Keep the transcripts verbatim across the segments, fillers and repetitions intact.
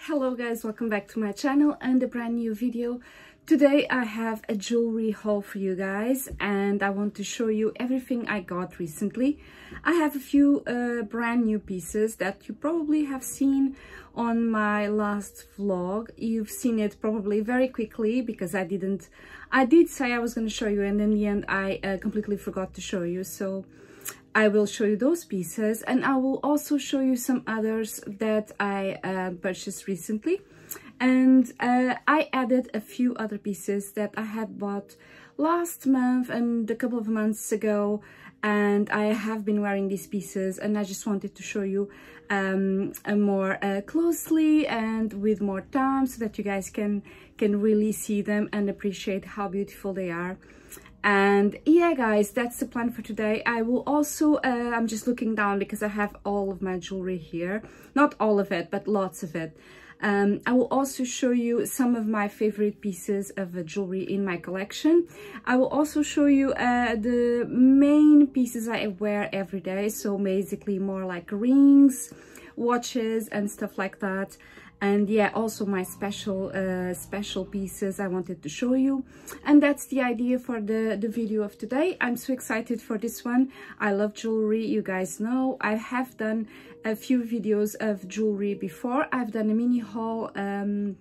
Hello guys, welcome back to my channel and a brand new video. Today I have a jewelry haul for you guys and I want to show you everything I got recently. I have a few uh, brand new pieces that you probably have seen on my last vlog. You've seen it probably very quickly because I didn't I did say I was going to show you, and in the end I uh, completely forgot to show you. So I will show you those pieces, and I will also show you some others that I uh, purchased recently. And uh, I added a few other pieces that I had bought last month and a couple of months ago, and I have been wearing these pieces, and I just wanted to show you um, uh, more uh, closely and with more time so that you guys can can really see them and appreciate how beautiful they are. And yeah guys, that's the plan for today. I will also uh, I'm just looking down because I have all of my jewelry here, not all of it but lots of it. um, I will also show you some of my favorite pieces of uh, jewelry in my collection. I will also show you uh, the main pieces I wear every day, so basically more like rings, watches and stuff like that. And yeah, also my special uh, special pieces I wanted to show you. And that's the idea for the the video of today. I'm so excited for this one. I love jewelry, you guys know. I have done a few videos of jewelry before. I've done a mini haul um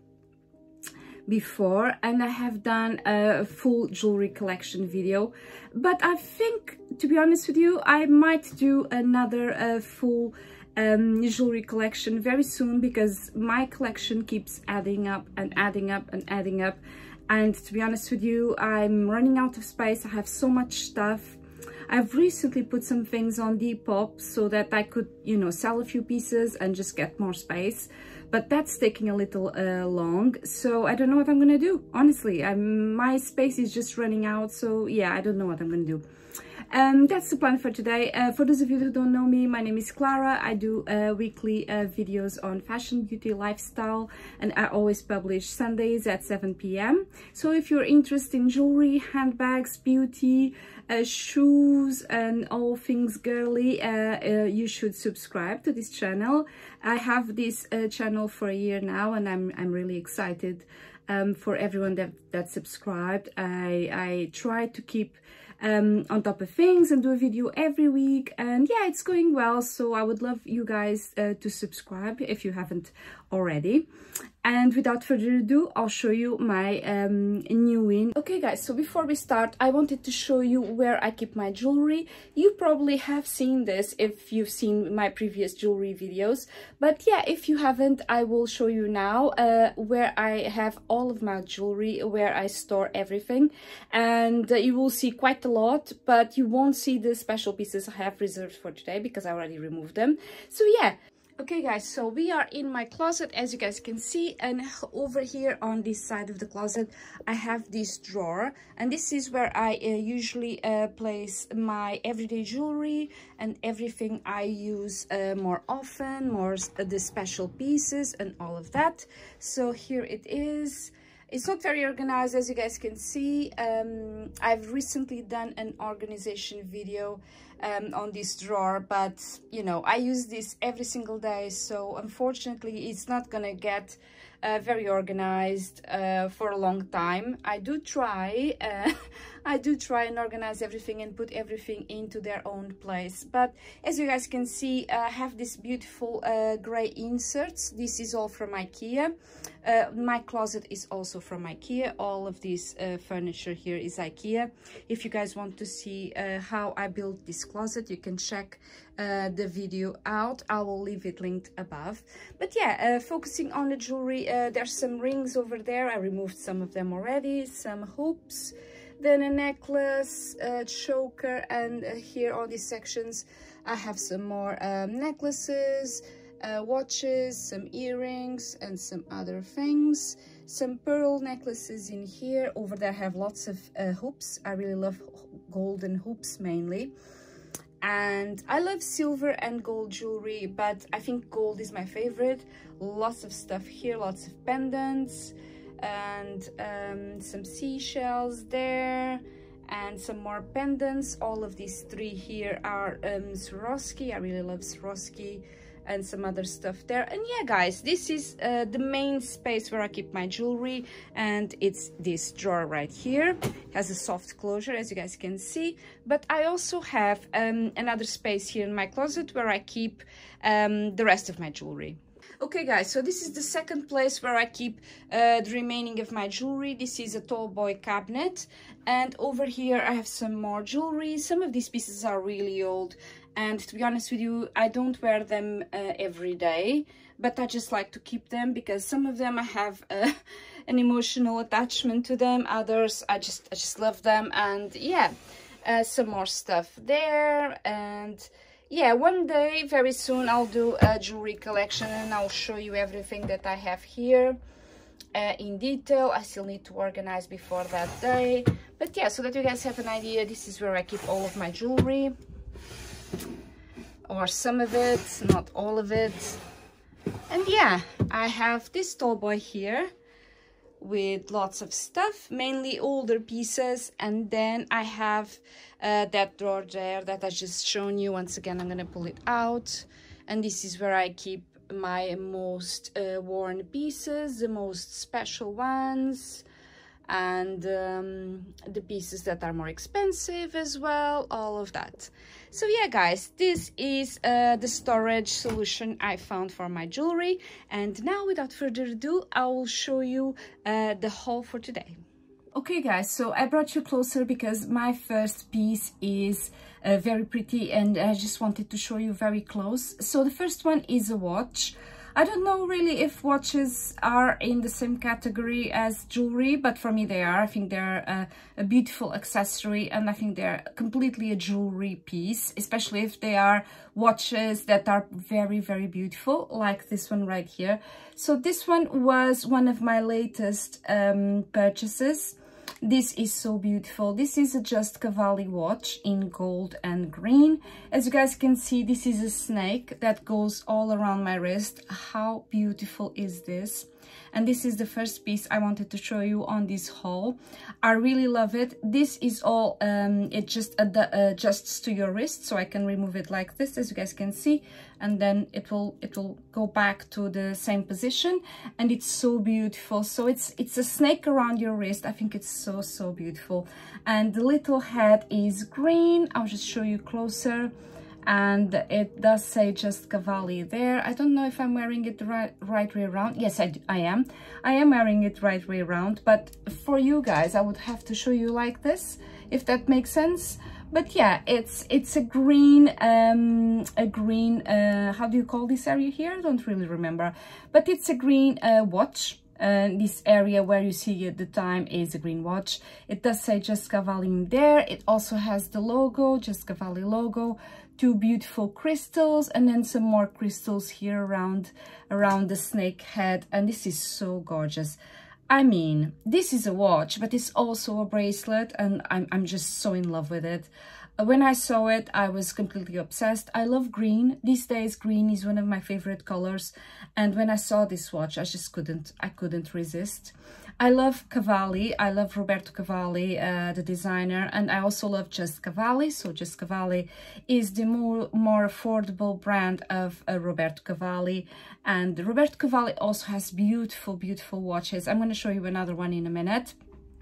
before, and I have done a full jewelry collection video, but I think, to be honest with you, I might do another uh, full um jewelry collection very soon, because my collection keeps adding up and adding up and adding up, and to be honest with you, I'm running out of space. I have so much stuff. I've recently put some things on Depop so that I could, you know, sell a few pieces and just get more space, but that's taking a little uh, long, so I don't know what I'm gonna do, honestly. I'm my space is just running out, so yeah, I don't know what I'm gonna do. Um, that's the plan for today. Uh, for those of you who don't know me, my name is Clara. I do uh, weekly uh, videos on fashion, beauty, lifestyle, and I always publish Sundays at seven p m So if you're interested in jewelry, handbags, beauty, uh, shoes, and all things girly, uh, uh, you should subscribe to this channel. I have this uh, channel for a year now, and I'm, I'm really excited um, for everyone that, that subscribed. I, I try to keep Um, on top of things and do a video every week, and yeah, it's going well, so I would love you guys uh, to subscribe if you haven't already. And without further ado, I'll show you my um, new win. Okay guys, so before we start, I wanted to show you where I keep my jewelry. You probably have seen this if you've seen my previous jewelry videos, but yeah, if you haven't, I will show you now uh, where I have all of my jewelry, where I store everything, and uh, you will see quite a lot, but you won't see the special pieces I have reserved for today because I already removed them. So yeah. Okay guys, so we are in my closet, as you guys can see, and over here on this side of the closet I have this drawer, and this is where I uh, usually uh, place my everyday jewelry and everything I use uh, more often, more uh, the special pieces and all of that. So here it is. It's not very organized, as you guys can see. Um, I've recently done an organization video um, on this drawer, but you know, I use this every single day, so unfortunately it's not gonna get uh, very organized uh, for a long time. I do try, uh, I do try and organize everything and put everything into their own place, but as you guys can see, I have this beautiful uh, gray inserts. This is all from IKEA. Uh, my closet is also from IKEA. All of this uh, furniture here is IKEA. If you guys want to see uh, how I built this closet, you can check uh, the video out. I will leave it linked above. But yeah, uh, focusing on the jewelry, uh, there's some rings over there. I removed some of them already, some hoops, then a necklace, a choker, and uh, here on these sections I have some more um, necklaces, Uh, watches, some earrings, and some other things. Some pearl necklaces in here. Over there I have lots of uh, hoops. I really love golden hoops mainly, and I love silver and gold jewelry, but I think gold is my favorite. Lots of stuff here, lots of pendants, and um, some seashells there, and some more pendants. All of these three here are um, Swarovski. I really love Swarovski and some other stuff there. And yeah guys, this is uh, the main space where I keep my jewelry, and it's this drawer right here. It has a soft closure, as you guys can see, but I also have um, another space here in my closet where I keep um, the rest of my jewelry. Okay guys, so this is the second place where I keep uh, the remaining of my jewelry. This is a tall boy cabinet, and over here I have some more jewelry. Some of these pieces are really old, and to be honest with you, I don't wear them uh, every day, but I just like to keep them because some of them I have uh, an emotional attachment to them. Others I just I just love them. And yeah, uh, some more stuff there. And yeah, one day very soon I'll do a jewelry collection and I'll show you everything that I have here uh, in detail. I still need to organize before that day, but yeah, so that you guys have an idea, this is where I keep all of my jewelry, or some of it, not all of it. And yeah, I have this tall boy here with lots of stuff, mainly older pieces, and then I have uh, that drawer there that I just shown you. Once again, I'm gonna pull it out, and this is where I keep my most uh, worn pieces, the most special ones, and um, the pieces that are more expensive as well, all of that. So yeah guys, this is uh, the storage solution I found for my jewelry, and now without further ado I will show you uh, the haul for today. Okay guys, so I brought you closer because my first piece is uh, very pretty, and I just wanted to show you very close. So the first one is a watch. I don't know really if watches are in the same category as jewelry, but for me they are. I think they're a, a beautiful accessory, and I think they're completely a jewelry piece, especially if they are watches that are very, very beautiful, like this one right here. So this one was one of my latest um, purchases. This is so beautiful. This is a Just Cavalli watch in gold and green. As you guys can see, this is a snake that goes all around my wrist. How beautiful is this? And this is the first piece I wanted to show you on this haul. I really love it. This is all, um, it just ad adjusts to your wrist, so I can remove it like this, as you guys can see, and then it will it will go back to the same position, and it's so beautiful. So it's it's a snake around your wrist. I think it's so so beautiful. And the little head is green. I'll just show you closer. And it does say Just Cavalli there. I don't know if I'm wearing it the right, right way around. Yes, I, I am. I am wearing it right way around, but for you guys, I would have to show you like this, if that makes sense. But yeah, it's it's a green, um, a green, uh, how do you call this area here? I don't really remember, but it's a green uh, watch. Uh, this area where you see at the time is a green watch. It does say Just Cavalli in there. It also has the logo, Just Cavalli logo, two beautiful crystals, and then some more crystals here around around the snake head. And this is so gorgeous. I mean, this is a watch, but it's also a bracelet, and I'm, I'm just so in love with it. When I saw it, I was completely obsessed. I love green. These days, green is one of my favorite colors. And when I saw this watch, I just couldn't, I couldn't resist. I love Cavalli. I love Roberto Cavalli, uh, the designer. And I also love Just Cavalli. So Just Cavalli is the more, more affordable brand of uh, Roberto Cavalli. And Roberto Cavalli also has beautiful, beautiful watches. I'm going to show you another one in a minute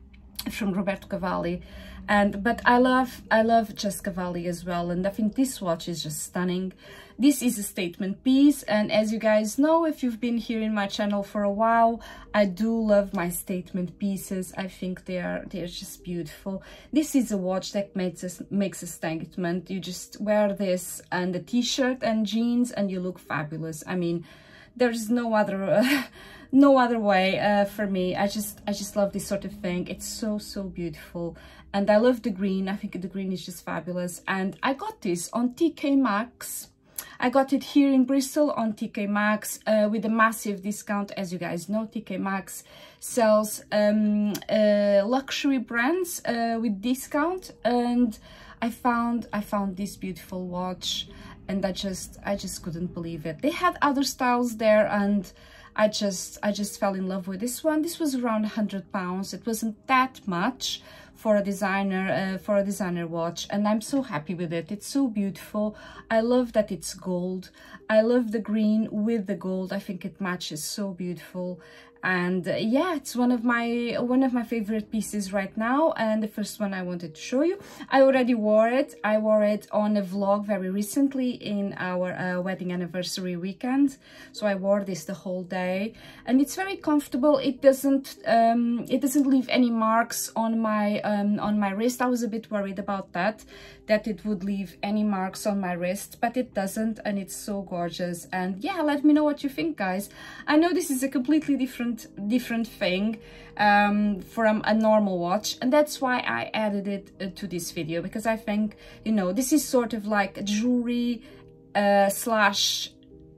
from Roberto Cavalli. And but I love I love Just Cavalli as well, and I think this watch is just stunning. This is a statement piece, and as you guys know, if you've been here in my channel for a while, I do love my statement pieces. I think they are they're just beautiful. This is a watch that makes a, makes a statement. You just wear this and a t-shirt and jeans and you look fabulous. I mean, there's no other uh, no other way uh, for me. I just I just love this sort of thing. It's so so beautiful, and I love the green. I think the green is just fabulous. And I got this on T K Maxx. I got it here in Bristol on T K Maxx uh, with a massive discount. As you guys know, T K Maxx sells um, uh, luxury brands uh, with discount, and I found I found this beautiful watch, and I just I just couldn't believe it. They had other styles there, and I just I just fell in love with this one. This was around a hundred pounds. It wasn't that much for a designer uh, for a designer watch, and I'm so happy with it. It's so beautiful. I love that it's gold. I love the green with the gold. I think it matches so beautiful. And uh, yeah, it's one of my one of my favorite pieces right now, and the first one I wanted to show you. I already wore it. I wore it on a vlog very recently in our uh, wedding anniversary weekend. So I wore this the whole day, and it's very comfortable. It doesn't um, it doesn't leave any marks on my um, on my wrist. I was a bit worried about that, that it would leave any marks on my wrist, but it doesn't, and it's so gorgeous. And yeah, let me know what you think, guys. I know this is a completely different different thing um from a normal watch, and that's why I added it uh, to this video, because I think, you know, this is sort of like jewelry uh slash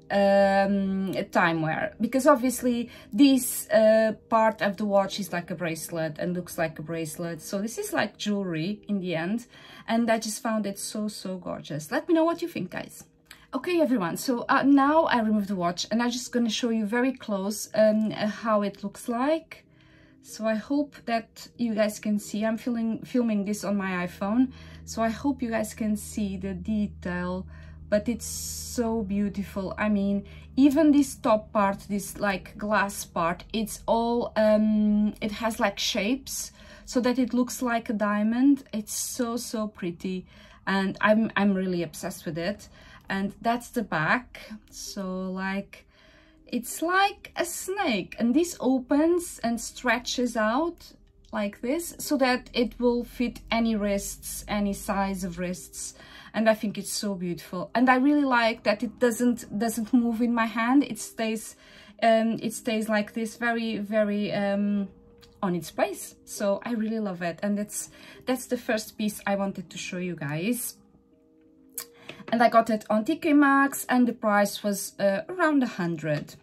um time wear, because obviously this uh part of the watch is like a bracelet and looks like a bracelet, so this is like jewelry in the end, and I just found it so so gorgeous. Let me know what you think, guys. Okay, everyone, so uh, now I removed the watch, and I'm just going to show you very close um, how it looks like. So I hope that you guys can see. I'm filming, filming this on my iPhone, so I hope you guys can see the detail, but it's so beautiful. I mean, even this top part, this like glass part, it's all, um, it has like shapes so that it looks like a diamond. It's so, so pretty, and I'm, I'm really obsessed with it. And that's the back. So like, it's like a snake, and this opens and stretches out like this so that it will fit any wrists, any size of wrists. And I think it's so beautiful, and I really like that it doesn't doesn't move in my hand. It stays um it stays like this, very very um on its place. So I really love it, and that's that's the first piece I wanted to show you guys. And I got it on T K Maxx, and the price was uh, around a hundred.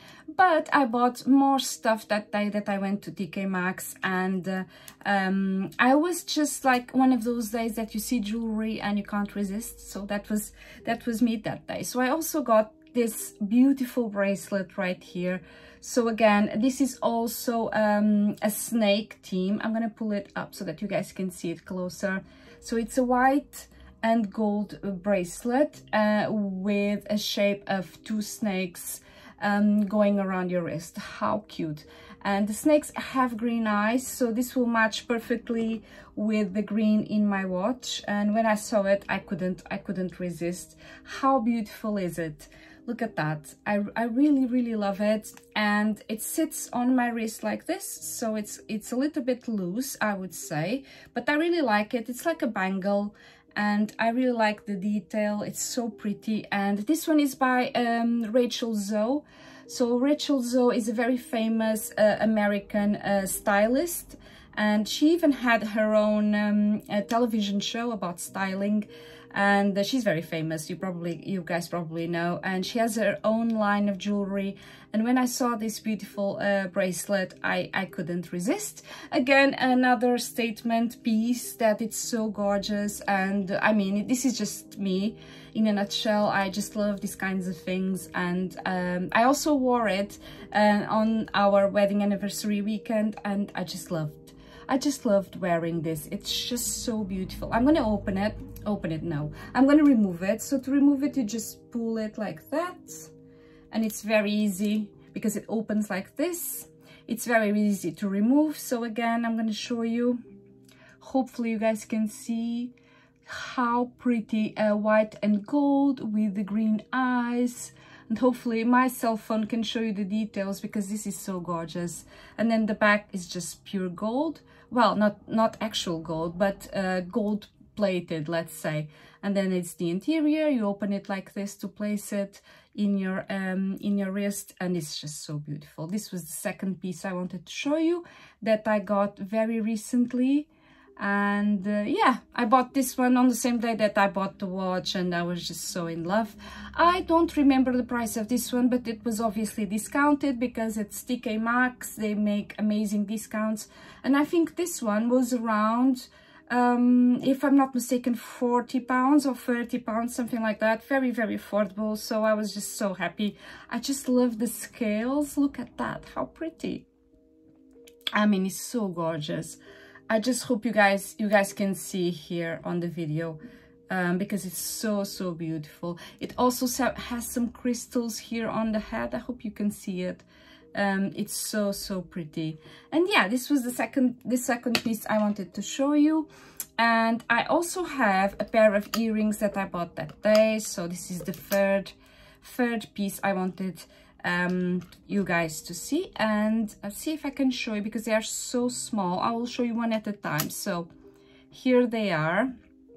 But I bought more stuff that day that I went to T K Maxx, and uh, um, I was just like one of those days that you see jewelry and you can't resist. So that was that was me that day. So I also got this beautiful bracelet right here. So again, this is also um, a snake theme. I'm gonna pull it up so that you guys can see it closer. So it's a white and gold bracelet uh, with a shape of two snakes um, going around your wrist. How cute. And the snakes have green eyes, so this will match perfectly with the green in my watch. And when I saw it, I couldn't I couldn't resist. How beautiful is it? Look at that. I, I really really love it, and it sits on my wrist like this, so it's it's a little bit loose, I would say, but I really like it. It's like a bangle, and I really like the detail. It's so pretty. And this one is by um, Rachel Zoe. So Rachel Zoe is a very famous uh, American uh, stylist, and she even had her own um, uh, television show about styling, and uh, she's very famous. You probably, you guys probably know, and she has her own line of jewelry. And when I saw this beautiful uh, bracelet, I, I couldn't resist. Again, another statement piece that it's so gorgeous. And uh, I mean, this is just me in a nutshell. I just love these kinds of things. And um, I also wore it uh, on our wedding anniversary weekend, and I just loved I just loved wearing this. It's just so beautiful. I'm gonna open it. Open it now. I'm gonna remove it. So to remove it, you just pull it like that. And it's very easy because it opens like this. It's very easy to remove. So again, I'm gonna show you. Hopefully you guys can see how pretty uh, white and gold with the green eyes. And hopefully my cell phone can show you the details, because this is so gorgeous. And then the back is just pure gold. Well, not not actual gold, but uh, gold plated, let's say. And then it's the interior. You open it like this to place it in your um in your wrist, and it's just so beautiful. This was the second piece I wanted to show you that I got very recently. And uh, yeah, I bought this one on the same day that I bought the watch, and I was just so in love. I don't remember the price of this one, but it was obviously discounted because it's T K Maxx. They make amazing discounts, and I think this one was around, um, if I'm not mistaken, forty pounds or thirty pounds, something like that. Very, very affordable. So I was just so happy. I just love the scales. Look at that, how pretty. I mean, it's so gorgeous. I just hope you guys you guys can see here on the video, um, because it's so so beautiful. It also has some crystals here on the head. I hope you can see it. Um, it's so so pretty. And yeah, this was the second the second piece I wanted to show you. And I also have a pair of earrings that I bought that day. So this is the third third piece I wanted um you guys to see, and I'll see if I can show you because they are so small. I will show you one at a time. So here they are.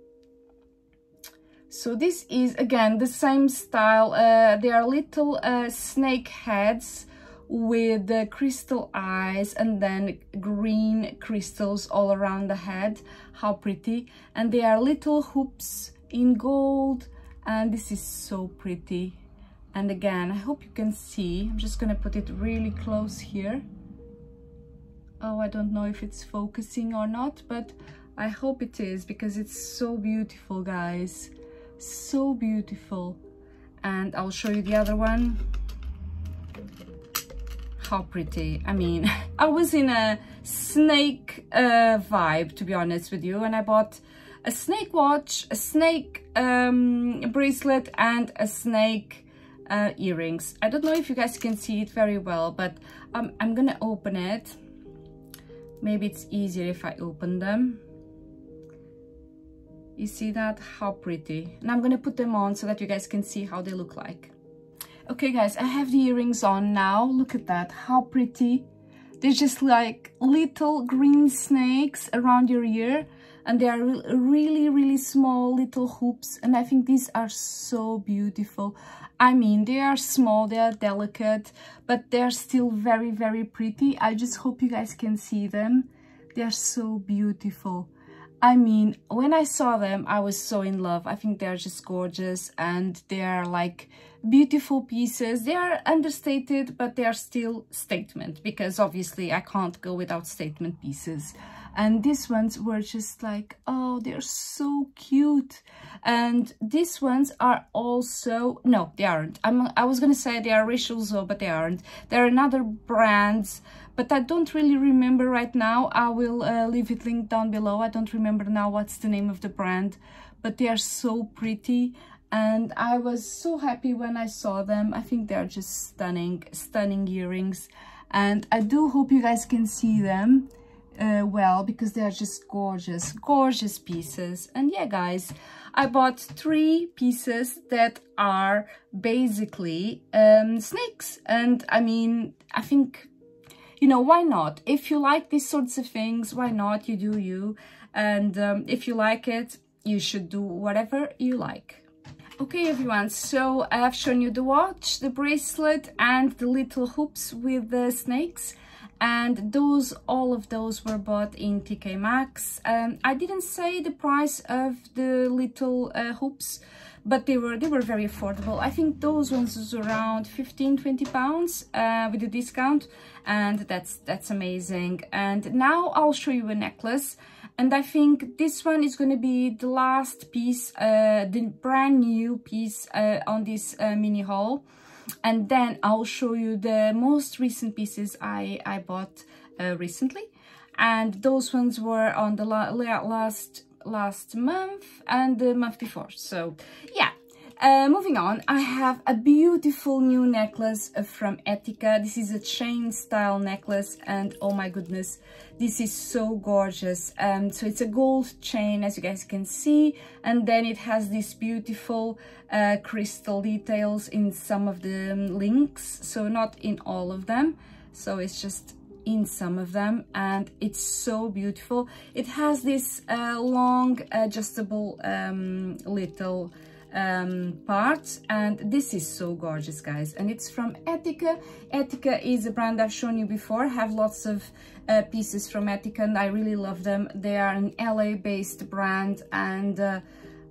So this is again the same style. Uh, they are little uh, snake heads with the crystal eyes and then green crystals all around the head. How pretty. And they are little hoops in gold, and this is so pretty. And again, I hope you can see. I'm just gonna put it really close here. Oh, I don't know if it's focusing or not, but I hope it is because it's so beautiful, guys. So beautiful. And I'll show you the other one. How pretty. I mean, I was in a snake uh, vibe, to be honest with you, and I bought a snake watch, a snake um, bracelet, and a snake Uh, earrings. I don't know if you guys can see it very well, but um, I'm gonna open it. Maybe it's easier if I open them. You see that? How pretty. And I'm gonna put them on so that you guys can see how they look like. Okay guys, I have the earrings on now. Look at that, how pretty. They're just like little green snakes around your ear, and they are really really small little hoops, and I think these are so beautiful. I mean, they are small, they are delicate, but they're still very very pretty. I just hope you guys can see them. They are so beautiful. I mean, when I saw them, I was so in love. I think they're just gorgeous, and they are like beautiful pieces. They are understated, but they are still statement, because obviously I can't go without statement pieces. And these ones were just like, oh, they're so cute. And these ones are also, no, they aren't. I'm, I was gonna say they are Ritual, but they aren't. They're another brands, but I don't really remember right now. I will uh, leave it linked down below. I don't remember now what's the name of the brand, but they are so pretty. And I was so happy when I saw them. I think they're just stunning, stunning earrings. And I do hope you guys can see them uh, well, because they're just gorgeous, gorgeous pieces. And yeah, guys, I bought three pieces that are basically um, snakes. And I mean, I think, you know, why not? If you like these sorts of things, why not? You do you. And um, if you like it, you should do whatever you like. Okay everyone, so I have shown you the watch, the bracelet, and the little hoops with the snakes, and those all of those were bought in T K Maxx. Um, I didn't say the price of the little uh, hoops, but they were they were very affordable. I think those ones was around fifteen to twenty pounds uh, with a discount, and that's that's amazing. And now I'll show you a necklace. And I think this one is going to be the last piece, uh, the brand new piece uh, on this uh, mini haul. And then I'll show you the most recent pieces I, I bought uh, recently. And those ones were on the la last, last month and the month before. So yeah. Uh, moving on, I have a beautiful new necklace from ETTIKA. This is a chain style necklace, and oh my goodness, this is so gorgeous. Um, so it's a gold chain, as you guys can see, and then it has these beautiful uh, crystal details in some of the links, so not in all of them, so it's just in some of them, and it's so beautiful. It has this uh, long adjustable um, little um parts, and this is so gorgeous, guys, and it's from ETTIKA. ETTIKA is a brand I've shown you before. I have lots of uh, pieces from ETTIKA, and I really love them. They are an L A based brand and uh,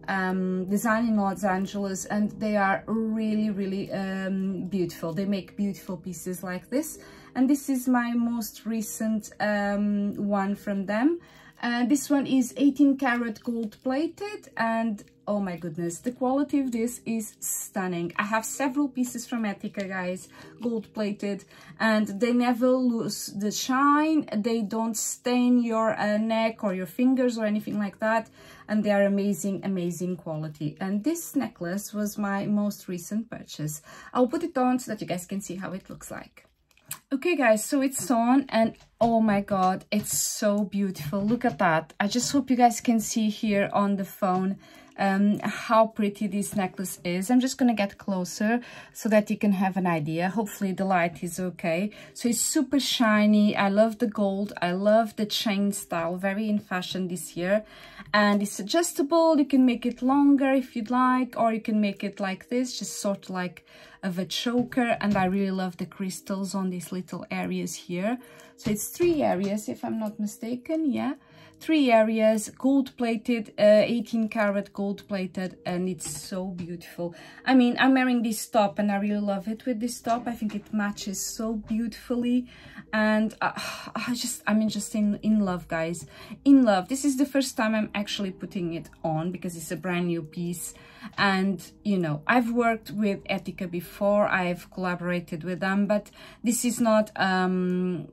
um designed in Los Angeles, and they are really really um beautiful. They make beautiful pieces like this, and this is my most recent um one from them. Uh, this one is eighteen karat gold plated, and oh my goodness, the quality of this is stunning. I have several pieces from ETTIKA, guys, gold plated, and they never lose the shine. They don't stain your uh, neck or your fingers or anything like that, and they are amazing, amazing quality. And this necklace was my most recent purchase. I'll put it on so that you guys can see how it looks like. Okay guys, so it's on, and oh my god, it's so beautiful. Look at that. I just hope you guys can see here on the phone um how pretty this necklace is. I'm just gonna get closer so that you can have an idea. Hopefully the light is okay. So it's super shiny. I love the gold. I love the chain style, very in fashion this year. And it's adjustable. You can make it longer if you'd like, or you can make it like this, just sort of like of a choker. And I really love the crystals on these little areas here. So it's three areas, if I'm not mistaken. Yeah, three areas, gold plated, uh, eighteen karat gold plated, and it's so beautiful. I mean, I'm wearing this top and I really love it with this top. I think it matches so beautifully, and uh, I just I'm just in in love, guys, in love. This is the first time I'm actually putting it on because it's a brand new piece. And you know, I've worked with ETTIKA before, I've collaborated with them, but this is not um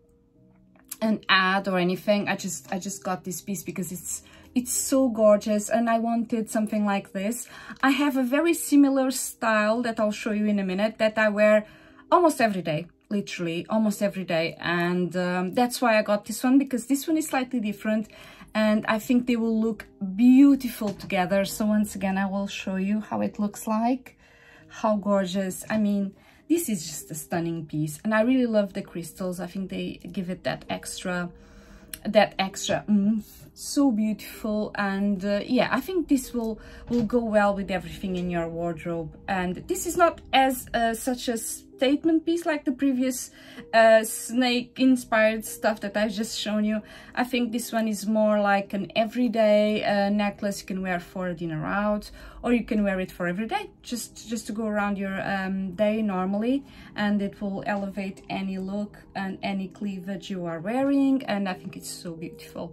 an ad or anything. I just I just got this piece because it's it's so gorgeous, and I wanted something like this. I have a very similar style that I'll show you in a minute that I wear almost every day, literally almost every day, and um, that's why I got this one, because this one is slightly different and I think they will look beautiful together. So once again, I will show you how it looks like. How gorgeous. I mean, this is just a stunning piece, and I really love the crystals. I think they give it that extra, that extra oomph. So beautiful. And uh, yeah, I think this will will go well with everything in your wardrobe. And this is not as uh, such a statement piece like the previous uh, snake inspired stuff that I've just shown you. I think this one is more like an everyday uh, necklace you can wear for a dinner out, or you can wear it for every day, just just to go around your um, day normally, and it will elevate any look and any cleavage you are wearing. And I think it's so beautiful.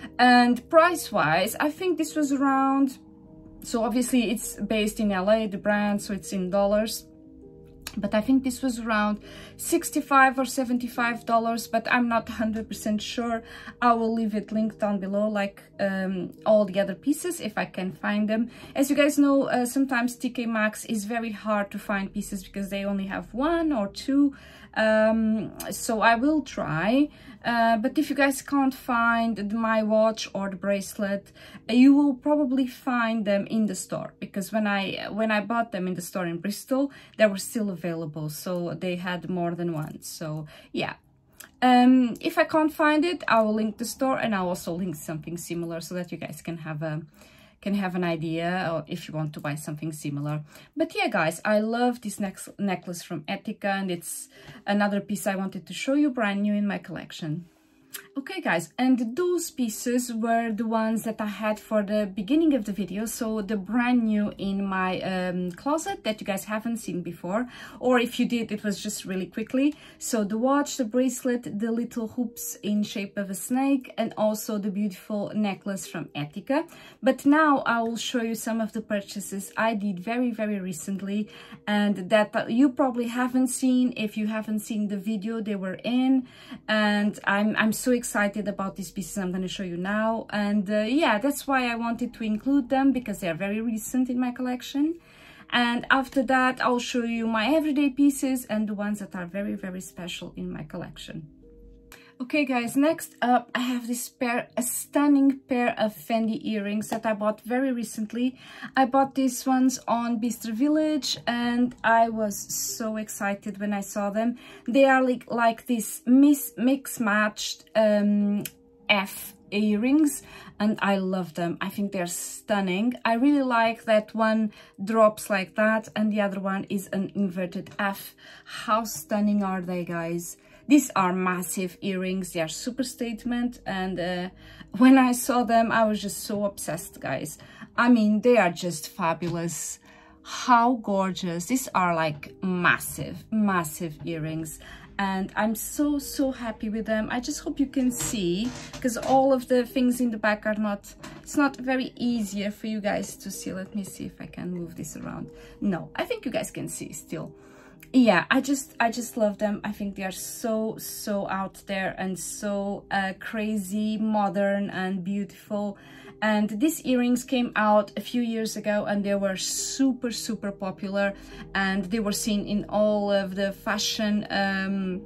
And price wise, I think this was around, so obviously it's based in L A, the brand, so it's in dollars, but I think this was around sixty-five or seventy-five dollars, but I'm not one hundred percent sure. I will leave it linked down below, like um, all the other pieces, if I can find them. As you guys know, uh, sometimes T K Maxx is very hard to find pieces because they only have one or two, um, so I will try. Uh, but if you guys can't find my watch or the bracelet, you will probably find them in the store, because when I when I bought them in the store in Bristol, they were still available, so they had more than one. So yeah, um, if I can't find it, I will link the store, and I'll also link something similar so that you guys can have a can have an idea, or if you want to buy something similar. But yeah, guys, I love this next necklace from ETTIKA, and it's another piece I wanted to show you, brand new in my collection. Okay guys, and those pieces were the ones that I had for the beginning of the video, so the brand new in my um, closet that you guys haven't seen before, or if you did, it was just really quickly. So the watch, the bracelet, the little hoops in shape of a snake, and also the beautiful necklace from ETTIKA. But now I will show you some of the purchases I did very very recently, and that you probably haven't seen if you haven't seen the video they were in. And I'm, I'm so excited excited about these pieces I'm going to show you now. And uh, yeah, that's why I wanted to include them, because they are very recent in my collection. And after that, I'll show you my everyday pieces and the ones that are very very special in my collection. Okay guys, next up I have this pair, a stunning pair of Fendi earrings that I bought very recently. I bought these ones on Bistro Village, and I was so excited when I saw them. They are like, like this mix matched um, F earrings, and I love them. I think they're stunning. I really like that one drops like that and the other one is an inverted F. How stunning are they, guys? These are massive earrings. They are super statement, and uh, when I saw them, I was just so obsessed, guys. I mean, they are just fabulous. How gorgeous. These are like massive, massive earrings. and I'm so so happy with them. I just hope you can see, because all of the things in the back are not, it's not very easier for you guys to see. Let me see if I can move this around. No, I think you guys can see still. Yeah, I just I just love them. I think they are so so out there and so uh, crazy, modern and beautiful. And these earrings came out a few years ago and they were super super popular, and they were seen in all of the fashion um,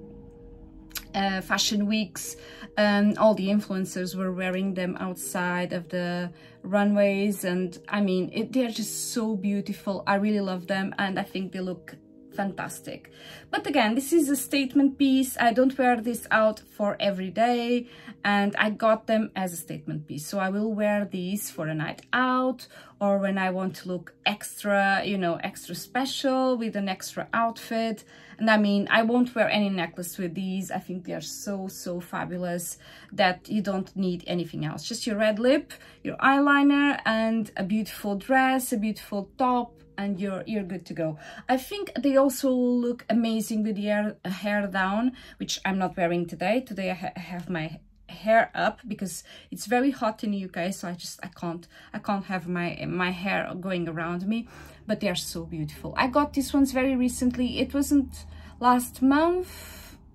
uh, fashion weeks, and all the influencers were wearing them outside of the runways. And I mean, it, they're just so beautiful. I really love them, and I think they look fantastic. But again, this is a statement piece. I don't wear this out for every day, and I got them as a statement piece, so I will wear these for a night out, or when I want to look extra, you know, extra special with an extra outfit. And I mean, I won't wear any necklace with these. I think they are so so fabulous that you don't need anything else, just your red lip, your eyeliner, and a beautiful dress, a beautiful top, and you're you're good to go. I think they also look amazing with the hair, hair down, which I'm not wearing today. Today I ha have my hair up because it's very hot in the U K, so I just I can't I can't have my my hair going around me. But they are so beautiful. I got these ones very recently. It wasn't last month.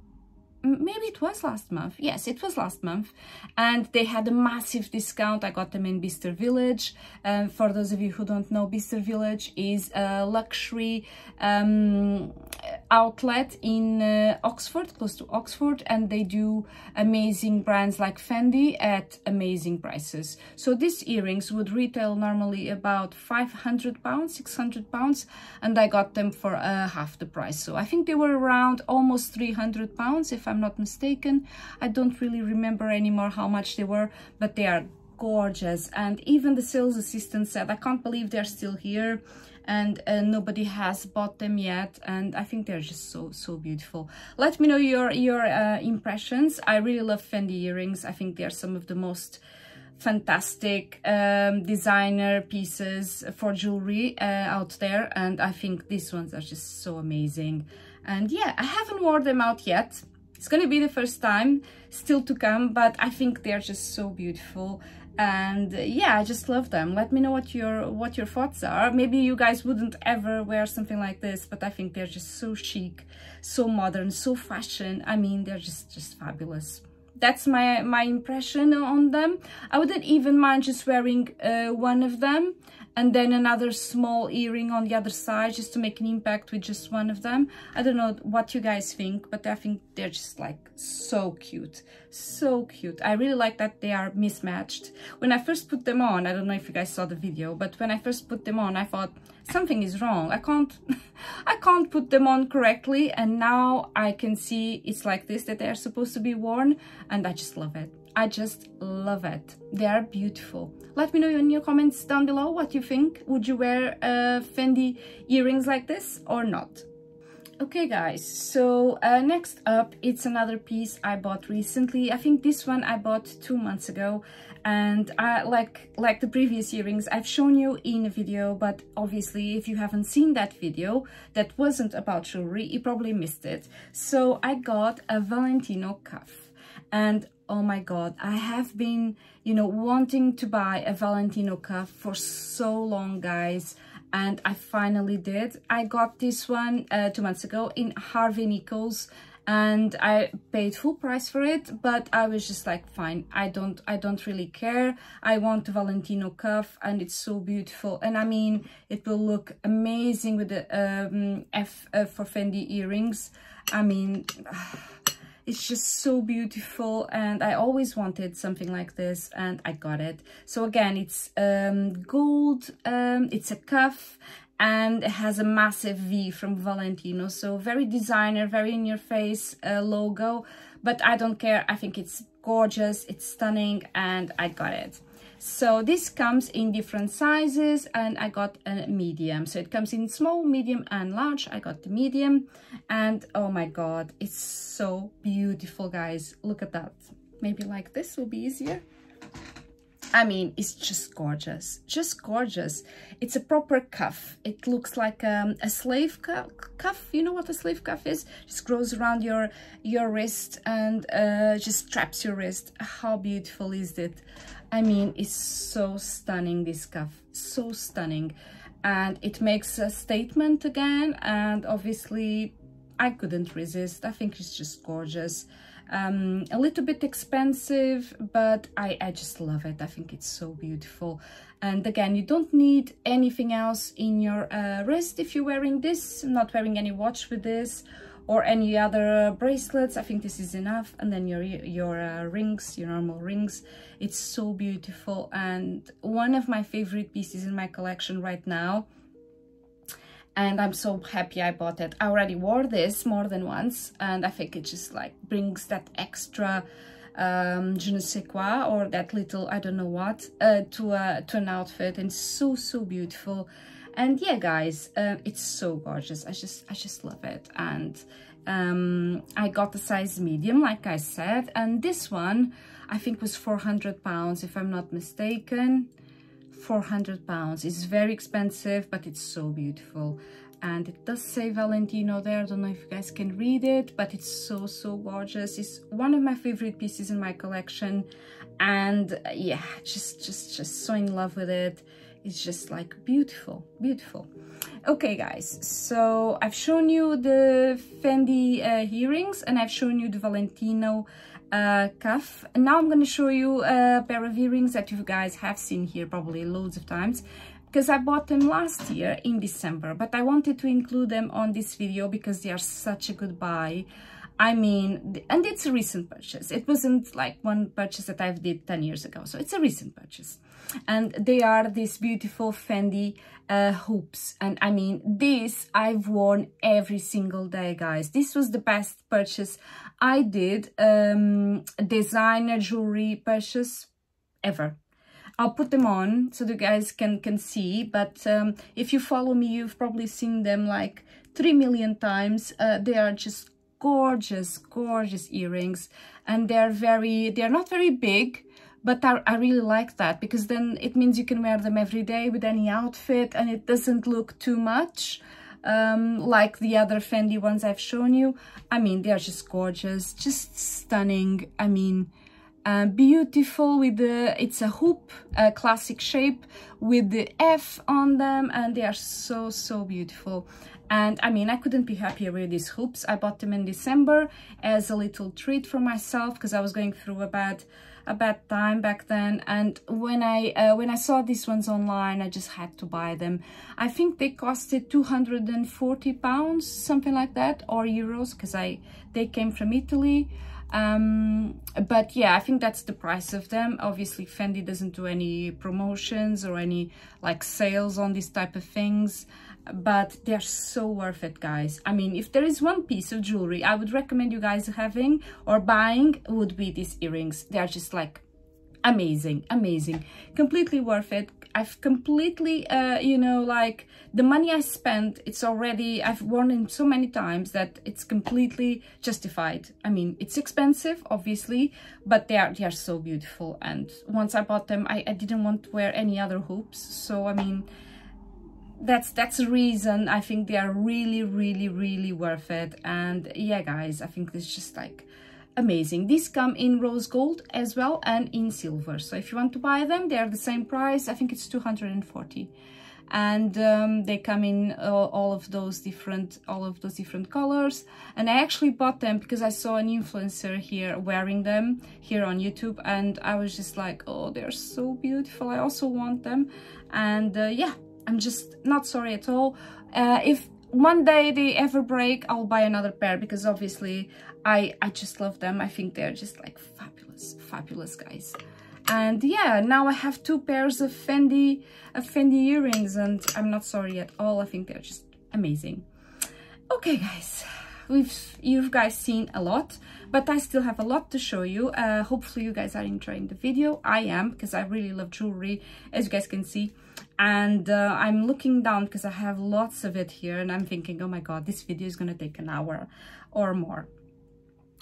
Maybe it was last month. Yes, it was last month, and they had a massive discount. I got them in Bicester Village. Um, for those of you who don't know, Bicester Village is a luxury um, outlet in uh, Oxford, close to Oxford, and they do amazing brands like Fendi at amazing prices. So these earrings would retail normally about five hundred pounds, six hundred pounds, and I got them for uh, half the price. So I think they were around almost three hundred pounds, if I'm not mistaken. I don't really remember anymore how much they were, but they are gorgeous. And even the sales assistant said, I can't believe they're still here, and uh, nobody has bought them yet. And I think they're just so so beautiful. Let me know your your uh, impressions. I really love Fendi earrings. I think they are some of the most fantastic um, designer pieces for jewelry uh, out there, and I think these ones are just so amazing. And yeah, I haven't worn them out yet. It's gonna be the first time, still to come, but I think they're just so beautiful. And uh, yeah, I just love them. Let me know what your what your thoughts are. Maybe you guys wouldn't ever wear something like this, but I think they're just so chic, so modern, so fashion. I mean, they're just just fabulous. That's my my impression on them. I wouldn't even mind just wearing uh, one of them and then another small earring on the other side, just to make an impact with just one of them. I don't know what you guys think, but I think they're just like so cute, so cute. I really like that they are mismatched. When I first put them on, I don't know if you guys saw the video, but when I first put them on, I thought something is wrong. I can't I can't put them on correctly, and now I can see it's like this, that they are supposed to be worn, and I just love it. I just love it. They are beautiful. Let me know in your comments down below what you think. Would you wear uh, Fendi earrings like this or not? Okay guys, so uh, next up, it's another piece I bought recently. I think this one I bought two months ago, and I like like the previous earrings I've shown you in a video, but obviously if you haven't seen that video that wasn't about jewelry, you probably missed it. So I got a Valentino cuff, and oh my god, I have been, you know, wanting to buy a Valentino cuff for so long, guys, and I finally did. I got this one uh, two months ago in Harvey Nichols, and I paid full price for it, but I was just like, fine, I don't I don't really care. I want a Valentino cuff, and it's so beautiful, and I mean, it will look amazing with the um, F uh, for Fendi earrings. I mean, it's just so beautiful, and I always wanted something like this, and I got it. So again, it's um, gold, um, it's a cuff, and it has a massive V from Valentino. So very designer, very in your face uh, logo, but I don't care. I think it's gorgeous, it's stunning, and I got it. So this comes in different sizes, and I got a medium. So it comes in small, medium, and large. I got the medium, and oh my god, it's so beautiful, guys. Look at that. Maybe like this will be easier. I mean, it's just gorgeous, just gorgeous. It's a proper cuff. It looks like um, a slave cu cuff. You know what a slave cuff is? Just grows around your your wrist and uh, just straps your wrist. How beautiful is it? I mean, it's so stunning, this cuff, so stunning. And it makes a statement again, and obviously I couldn't resist. I think it's just gorgeous. Um, a little bit expensive, but I, I just love it. I think it's so beautiful. And again, you don't need anything else in your uh, wrist if you're wearing this. I'm not wearing any watch with this or any other bracelets. I think this is enough. And then your your uh, rings, your normal rings. It's so beautiful, and one of my favorite pieces in my collection right now. And I'm so happy I bought it. I already wore this more than once, and I think it just like brings that extra um, je ne sais quoi, or that little I don't know what uh, to uh, to an outfit, and so so beautiful. And yeah, guys, uh, it's so gorgeous. I just I just love it. And um, I got the size medium, like I said, and this one I think was four hundred pounds, if I'm not mistaken. four hundred pounds. It's very expensive, but it's so beautiful. And it does say Valentino there. I don't know if you guys can read it, but it's so so gorgeous. It's one of my favorite pieces in my collection, and uh, yeah, just just just so in love with it. It's just like beautiful, beautiful. Okay, guys, so I've shown you the Fendi uh, earrings, and I've shown you the Valentino uh cuff. And now I'm going to show you a pair of earrings that you guys have seen here probably loads of times, because I bought them last year in December, but I wanted to include them on this video because they are such a good buy. I mean, and it's a recent purchase. It wasn't like one purchase that I've did ten years ago, so it's a recent purchase. And they are these beautiful Fendi uh, hoops. And I mean, this I've worn every single day, guys. This was the best purchase I did, um, designer jewelry purchase ever. I'll put them on so the guys can, can see, but um, if you follow me, you've probably seen them like three million times. Uh, they are just gorgeous, gorgeous earrings, and they're very, they're not very big, but I, I really like that, because then it means you can wear them every day with any outfit, and it doesn't look too much um, like the other Fendi ones I've shown you. I mean, they're just gorgeous, just stunning. I mean, uh, beautiful with the, it's a hoop, a classic shape with the F on them, and they are so, so beautiful. And I mean, I couldn't be happier with these hoops. I bought them in December as a little treat for myself, because I was going through a bad a bad time back then. And when I uh, when I saw these ones online, I just had to buy them. I think they costed two hundred forty pounds, something like that, or euros, because I they came from Italy. Um but yeah, I think that's the price of them. Obviously Fendi doesn't do any promotions or any like sales on these type of things, but they're so worth it, guys. I mean, if there is one piece of jewelry I would recommend you guys having or buying, would be these earrings. They're just like amazing, amazing, completely worth it. I've completely uh you know, like the money I spent, it's already, I've worn them so many times that it's completely justified. I mean, it's expensive obviously, but they are they are so beautiful. And once I bought them, I, I didn't want to wear any other hoops, so I mean, that's that's the reason I think they are really really really worth it. And yeah, guys, I think it's just like amazing. These come in rose gold as well and in silver, so if you want to buy them, they're the same price. I think it's two hundred forty, and um, they come in uh, all of those different all of those different colors. And I actually bought them because I saw an influencer here wearing them here on YouTube, and I was just like, oh, they're so beautiful, I also want them. And uh, yeah, I'm just not sorry at all. Uh, if one day they ever break, I'll buy another pair, because obviously I, I just love them. I think they're just like fabulous, fabulous, guys. And yeah, now I have two pairs of Fendi, of Fendi earrings, and I'm not sorry at all. I think they're just amazing. Okay, guys, we've you guys seen a lot, but I still have a lot to show you. Uh, hopefully you guys are enjoying the video. I am, because I really love jewelry, as you guys can see. And uh, I'm looking down because I have lots of it here, and I'm thinking, oh my god, this video is gonna take an hour or more.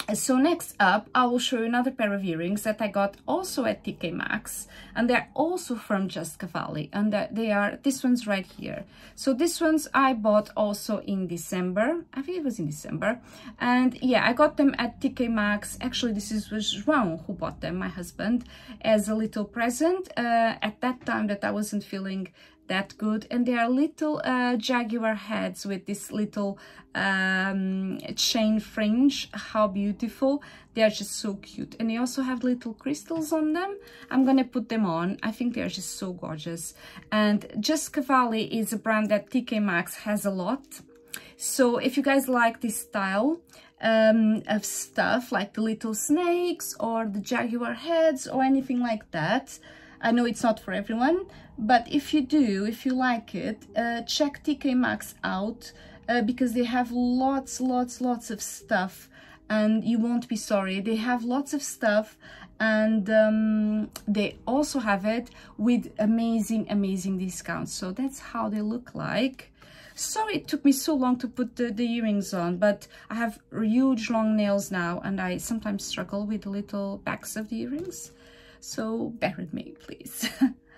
So next up, I will show you another pair of earrings that I got also at T K Maxx, and they're also from just Cavalli, and they are, this one's right here. So this one's I bought also in December, I think it was in December, and yeah, I got them at T K Maxx. Actually, this is was João who bought them, my husband, as a little present uh, at that time that I wasn't feeling that good. And they are little uh, jaguar heads with this little um, chain fringe. How beautiful. They are just so cute, and they also have little crystals on them. I'm gonna put them on. I think they are just so gorgeous. And just Cavalli is a brand that T K Maxx has a lot. So if you guys like this style um, of stuff, like the little snakes or the jaguar heads or anything like that, I know it's not for everyone, but if you do, if you like it, uh, check T K Maxx out uh, because they have lots, lots, lots of stuff, and you won't be sorry. They have lots of stuff, and um, they also have it with amazing, amazing discounts. So that's how they look like. Sorry it took me so long to put the, the earrings on, but I have huge long nails now, and I sometimes struggle with the little backs of the earrings. So bear with me, please.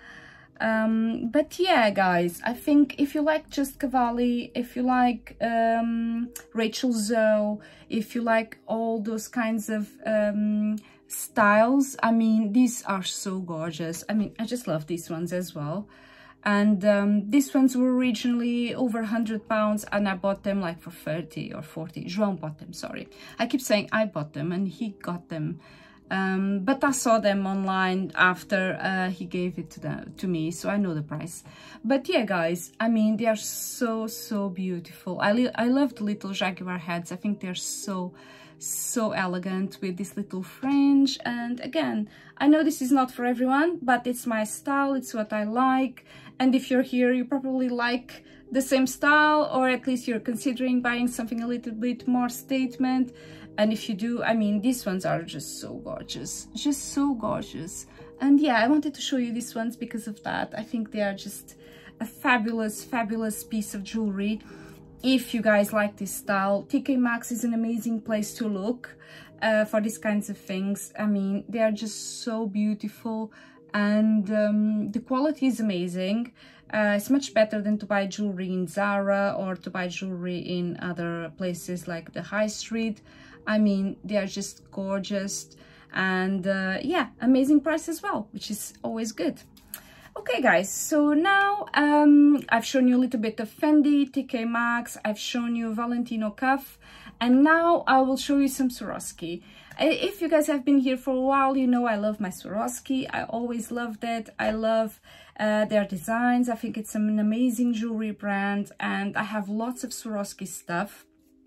um, but yeah, guys, I think if you like just Cavalli, if you like um, Rachel Zoe, if you like all those kinds of um, styles, I mean, these are so gorgeous. I mean, I just love these ones as well. And um, these ones were originally over one hundred pounds, and I bought them like for thirty or forty. João bought them, sorry. I keep saying I bought them and he got them. Um, but I saw them online after uh, he gave it to, the, to me, so I know the price. But yeah, guys, I mean, they are so, so beautiful. I, I love the little jaguar heads. I think they're so, so elegant with this little fringe. And again, I know this is not for everyone, but it's my style, it's what I like. And if you're here, you probably like the same style, or at least you're considering buying something a little bit more statement. And if you do, I mean, these ones are just so gorgeous, just so gorgeous. And yeah, I wanted to show you these ones because of that. I think they are just a fabulous, fabulous piece of jewelry. If you guys like this style, T K Maxx is an amazing place to look uh, for these kinds of things. I mean, they are just so beautiful, and um, the quality is amazing. Uh, it's much better than to buy jewelry in Zara or to buy jewelry in other places like the high street. I mean, they are just gorgeous, and uh, yeah, amazing price as well, which is always good. Okay, guys, so now um, I've shown you a little bit of Fendi, T K Maxx, I've shown you Valentino cuff, and now I will show you some Swarovski. If you guys have been here for a while, you know I love my Swarovski. I always loved it. I love uh, their designs. I think it's an amazing jewelry brand, and I have lots of Swarovski stuff.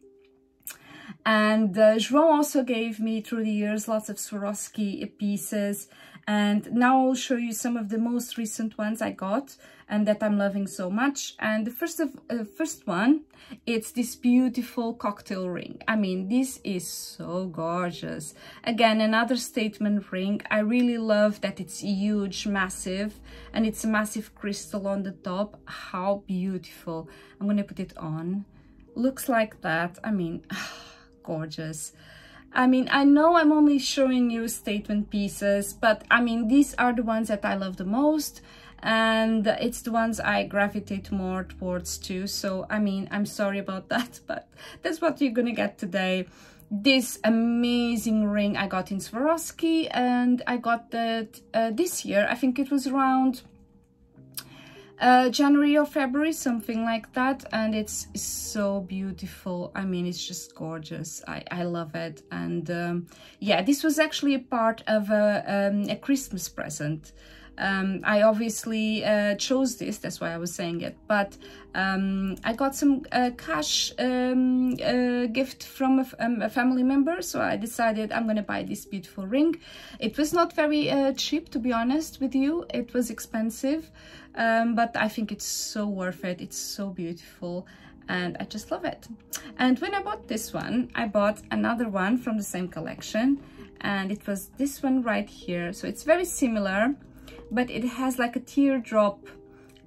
And uh, João also gave me through the years lots of Swarovski pieces, and now I'll show you some of the most recent ones I got and that I'm loving so much. And the first of uh, first one, it's this beautiful cocktail ring. I mean, this is so gorgeous. Again, another statement ring. I really love that it's huge, massive, and it's a massive crystal on the top. How beautiful. I'm gonna put it on. Looks like that. I mean, gorgeous. I mean, I know I'm only showing you statement pieces, but I mean, these are the ones that I love the most, and it's the ones I gravitate more towards too. So I mean, I'm sorry about that, but that's what you're gonna get today. This amazing ring I got in Swarovski, and I got that uh, this year. I think it was around Uh, January or February, something like that, and it's so beautiful. I mean, it's just gorgeous. I, I love it. And um, yeah, this was actually a part of a, um, a Christmas present. Um, I obviously uh, chose this, that's why I was saying it, but um, I got some uh, cash um, uh, gift from a, um, a family member, so I decided I'm gonna buy this beautiful ring. It was not very uh, cheap, to be honest with you. It was expensive, um, but I think it's so worth it. It's so beautiful, and I just love it. And when I bought this one, I bought another one from the same collection, and it was this one right here. So it's very similar, but it has like a teardrop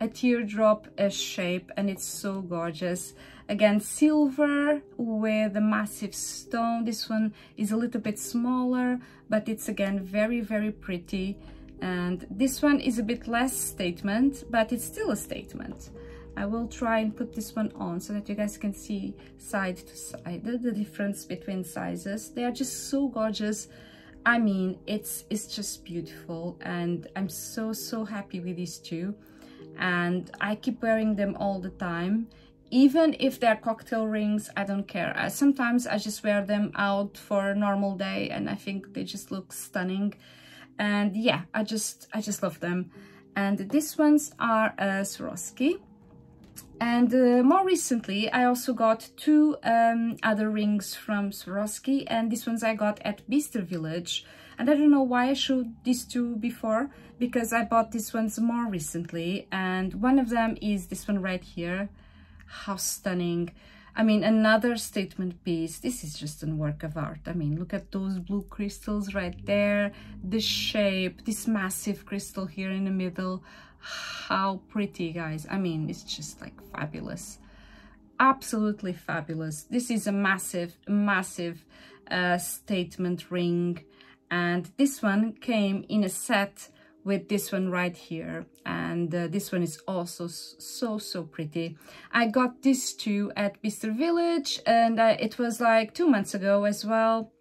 a teardrop a shape, and it's so gorgeous. Again, silver with a massive stone. This one is a little bit smaller, but it's again very, very pretty. And this one is a bit less statement, but it's still a statement. I will try and put this one on so that you guys can see side to side the, the difference between sizes. They are just so gorgeous. I mean, it's it's just beautiful, and I'm so so happy with these two, and I keep wearing them all the time. Even if they're cocktail rings, I don't care. I, sometimes I just wear them out for a normal day, and I think they just look stunning. And yeah, I just I just love them. And these ones are uh, Swarovski. And uh, more recently, I also got two um, other rings from Swarovski, and these ones I got at Bicester Village. And I don't know why I showed these two before, because I bought these ones more recently. And one of them is this one right here. How stunning. I mean, another statement piece. This is just a work of art. I mean, look at those blue crystals right there. The shape, this massive crystal here in the middle. How pretty, guys. I mean, it's just like fabulous. Absolutely fabulous. This is a massive, massive uh, statement ring. And this one came in a set with this one right here, and uh, this one is also so so pretty. I got these two at Bicester Village, and uh, it was like two months ago as well,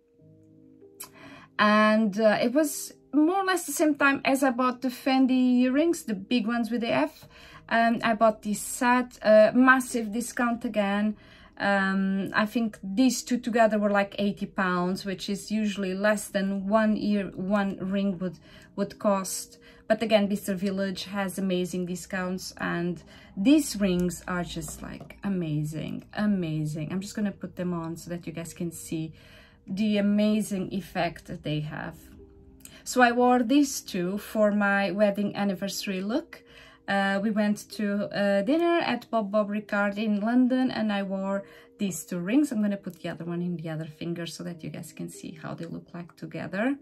and uh, it was more or less the same time as I bought the Fendi earrings, the big ones with the F. And I bought this set, uh, massive discount again. Um, I think these two together were like eighty pounds, which is usually less than one ear, one ring would, would cost. But again, Bicester Village has amazing discounts, and these rings are just like amazing, amazing. I'm just gonna put them on so that you guys can see the amazing effect that they have. So I wore these two for my wedding anniversary look. Uh, we went to uh, dinner at Bob Bob Ricard in London, and I wore these two rings. I'm going to put the other one in the other finger so that you guys can see how they look like together.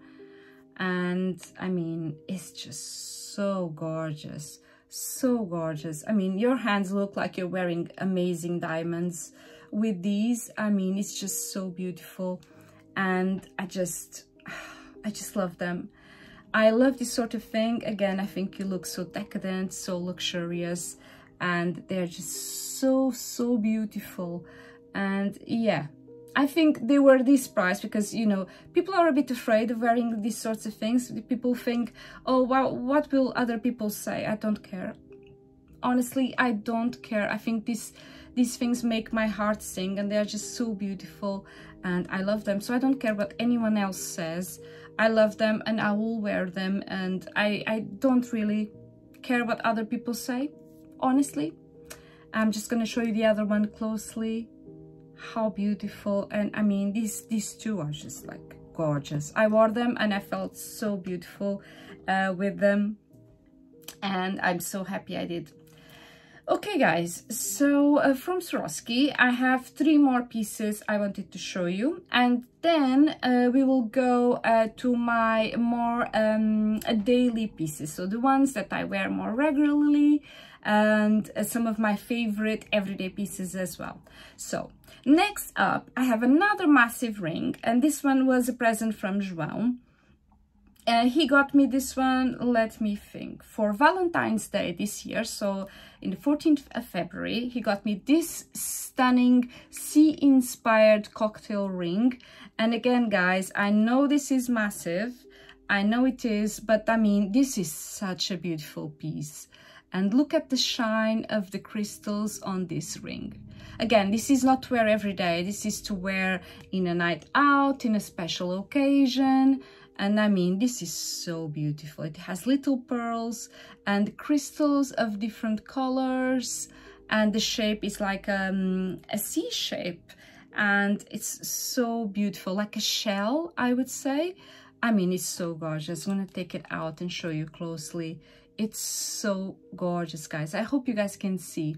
And I mean, it's just so gorgeous, so gorgeous. I mean, your hands look like you're wearing amazing diamonds with these. I mean, it's just so beautiful, and I just, I just love them. I love this sort of thing. Again, I think you look so decadent, so luxurious, and they're just so, so beautiful. And yeah, I think they were this price because, you know, people are a bit afraid of wearing these sorts of things. People think, oh, well, what will other people say? I don't care. Honestly, I don't care. I think this, these things make my heart sing, and they're just so beautiful, and I love them. So I don't care what anyone else says. I love them, and I will wear them, and I, I don't really care what other people say, honestly. I'm just going to show you the other one closely. How beautiful. And I mean, these, these two are just like gorgeous. I wore them and I felt so beautiful uh, with them, and I'm so happy I did. Okay guys, so uh, from Swarovski I have three more pieces I wanted to show you, and then uh, we will go uh, to my more um, daily pieces, so the ones that I wear more regularly, and uh, some of my favorite everyday pieces as well. So next up I have another massive ring, and this one was a present from João. Uh, he got me this one, let me think, for Valentine's Day this year. So in the fourteenth of February, he got me this stunning sea-inspired cocktail ring. And again, guys, I know this is massive. I know it is, but I mean, this is such a beautiful piece. And look at the shine of the crystals on this ring. Again, this is not to wear every day. This is to wear in a night out, in a special occasion. And I mean, this is so beautiful. It has little pearls and crystals of different colors, and the shape is like um, a C shape, and it's so beautiful, like a shell, I would say. I mean, it's so gorgeous. I'm gonna take it out and show you closely. It's so gorgeous, guys. I hope you guys can see.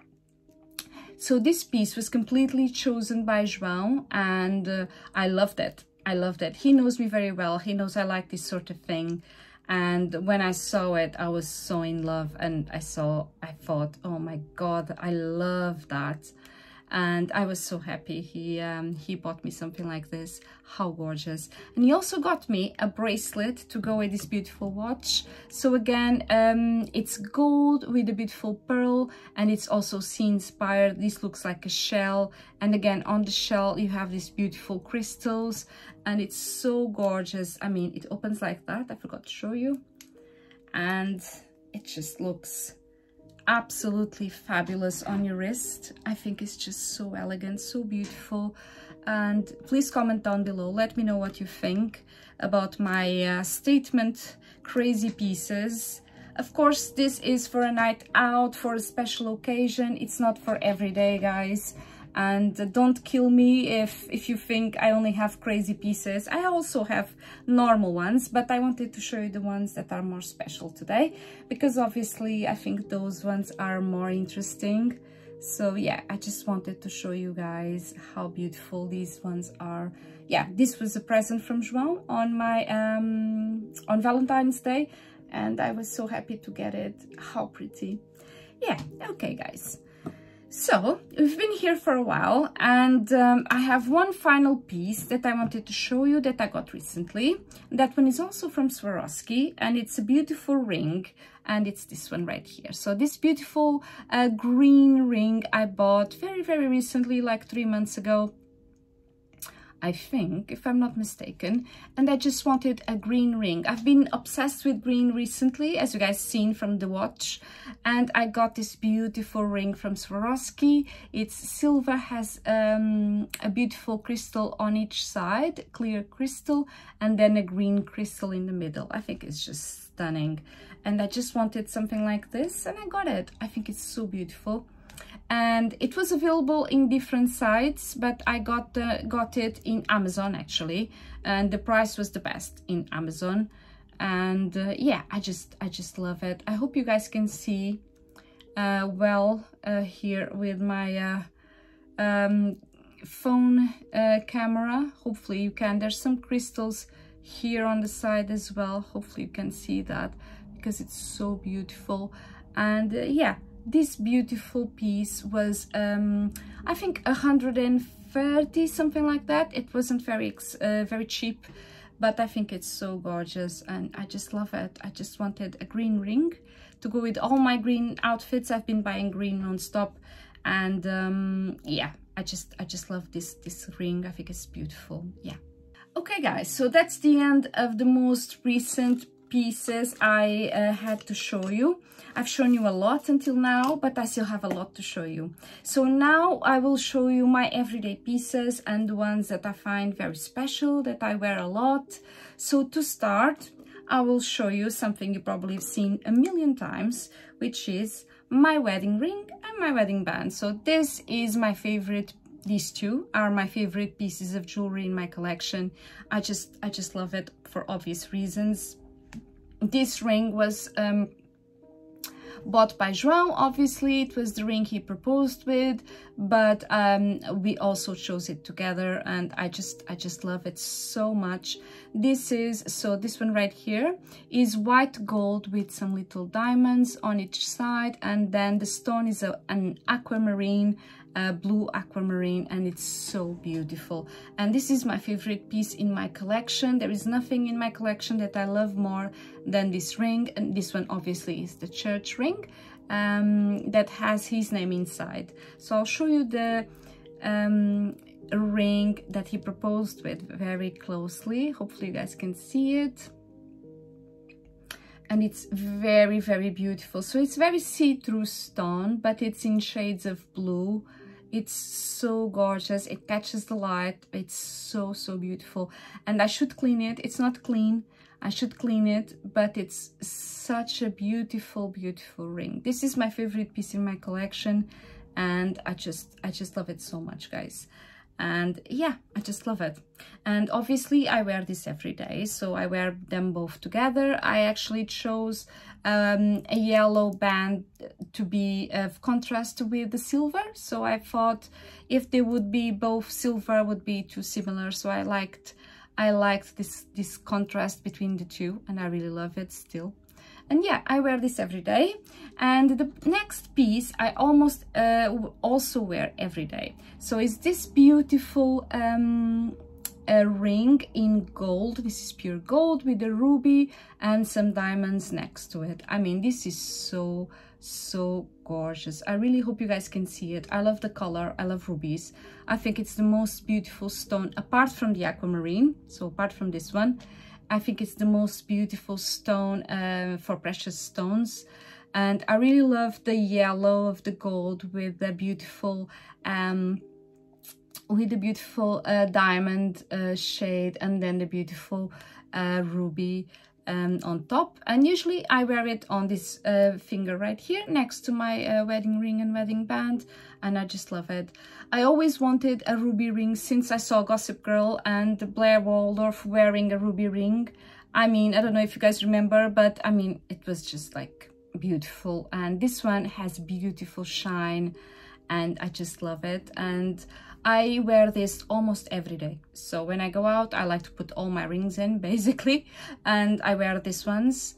So this piece was completely chosen by João, and uh, I loved it. I love that. He knows me very well. He knows I like this sort of thing. And when I saw it, I was so in love, and I saw, I thought, oh my God, I love that. And I was so happy he um, he bought me something like this. How gorgeous. And he also got me a bracelet to go with this beautiful watch. So again, um, it's gold with a beautiful pearl, and it's also sea inspired. This looks like a shell, and again on the shell you have these beautiful crystals, and it's so gorgeous. I mean, it opens like that. I forgot to show you, and it just looks absolutely fabulous on your wrist. I think it's just so elegant, so beautiful. And please comment down below, let me know what you think about my uh, statement crazy pieces. Of course, this is for a night out, for a special occasion. It's not for every day, guys. And uh, don't kill me if if you think I only have crazy pieces. I also have normal ones, but I wanted to show you the ones that are more special today, because obviously I think those ones are more interesting. So yeah, I just wanted to show you guys how beautiful these ones are. Yeah, this was a present from João on my um on Valentine's Day, and I was so happy to get it. How pretty. Yeah, okay guys. So, we've been here for a while, and um, I have one final piece that I wanted to show you that I got recently. That one is also from Swarovski, and it's a beautiful ring, and it's this one right here. So this beautiful uh, green ring I bought very, very recently, like three months ago, I think, if I'm not mistaken, and I just wanted a green ring. I've been obsessed with green recently, as you guys seen from the watch, and I got this beautiful ring from Swarovski. It's silver, has um, a beautiful crystal on each side, clear crystal, and then a green crystal in the middle. I think it's just stunning, and I just wanted something like this, and I got it. I think it's so beautiful. And it was available in different sites, but I got uh, got it in Amazon actually, and the price was the best in Amazon. And uh, yeah, I just I just love it. I hope you guys can see uh, well uh, here with my uh, um, phone uh, camera. Hopefully you can. There's some crystals here on the side as well. Hopefully you can see that, because it's so beautiful. And uh, yeah, this beautiful piece was um I think one hundred thirty, something like that. It wasn't very uh, very cheap, but I think it's so gorgeous, and I just love it. I just wanted a green ring to go with all my green outfits. I've been buying green non-stop, and um yeah, I just I just love this this ring. I think it's beautiful. Yeah, okay guys, so that's the end of the most recent pieces I uh, had to show you. I've shown you a lot until now, but I still have a lot to show you. So now I will show you my everyday pieces and the ones that I find very special, that I wear a lot. So to start, I will show you something you probably have seen a million times, which is my wedding ring and my wedding band. So this is my favorite. These two are my favorite pieces of jewelry in my collection. I just, I just love it for obvious reasons. This ring was um, bought by João. Obviously it was the ring he proposed with, but um, we also chose it together, and I just I just love it so much. This is, so this one right here is white gold with some little diamonds on each side, and then the stone is a, an aquamarine, uh, blue aquamarine, and it's so beautiful. And this is my favorite piece in my collection. There is nothing in my collection that I love more than this ring, and this one obviously is the church ring um, that has his name inside. So I'll show you the um, ring that he proposed with very closely. Hopefully you guys can see it. And it's very, very beautiful. So it's very see-through stone, but it's in shades of blue. It's so gorgeous. It catches the light. It's so, so beautiful. And I should clean it. It's not clean. I should clean it, but it's such a beautiful, beautiful ring. This is my favorite piece in my collection, and I just, I just love it so much, guys. And yeah, I just love it. And obviously I wear this every day, so I wear them both together. I actually chose um, a yellow band to be of contrast with the silver, so I thought if they would be both silver would be too similar, so I liked I liked this this contrast between the two, and I really love it still. And yeah, I wear this every day. And the next piece I almost uh, also wear every day. So it's this beautiful um, a ring in gold. This is pure gold with a ruby and some diamonds next to it. I mean, this is so, so gorgeous. I really hope you guys can see it. I love the color. I love rubies. I think it's the most beautiful stone, apart from the aquamarine. So apart from this one, I think it's the most beautiful stone uh, for precious stones. And I really love the yellow of the gold with the beautiful um, with the beautiful uh, diamond uh, shade, and then the beautiful uh, ruby um, on top. And usually I wear it on this uh, finger right here next to my uh, wedding ring and wedding band, and I just love it. I always wanted a ruby ring since I saw Gossip Girl and Blair Waldorf wearing a ruby ring. I mean, I don't know if you guys remember, but I mean, it was just like beautiful. And this one has beautiful shine, and I just love it. And I wear this almost every day. So when I go out, I like to put all my rings in, basically. And I wear these ones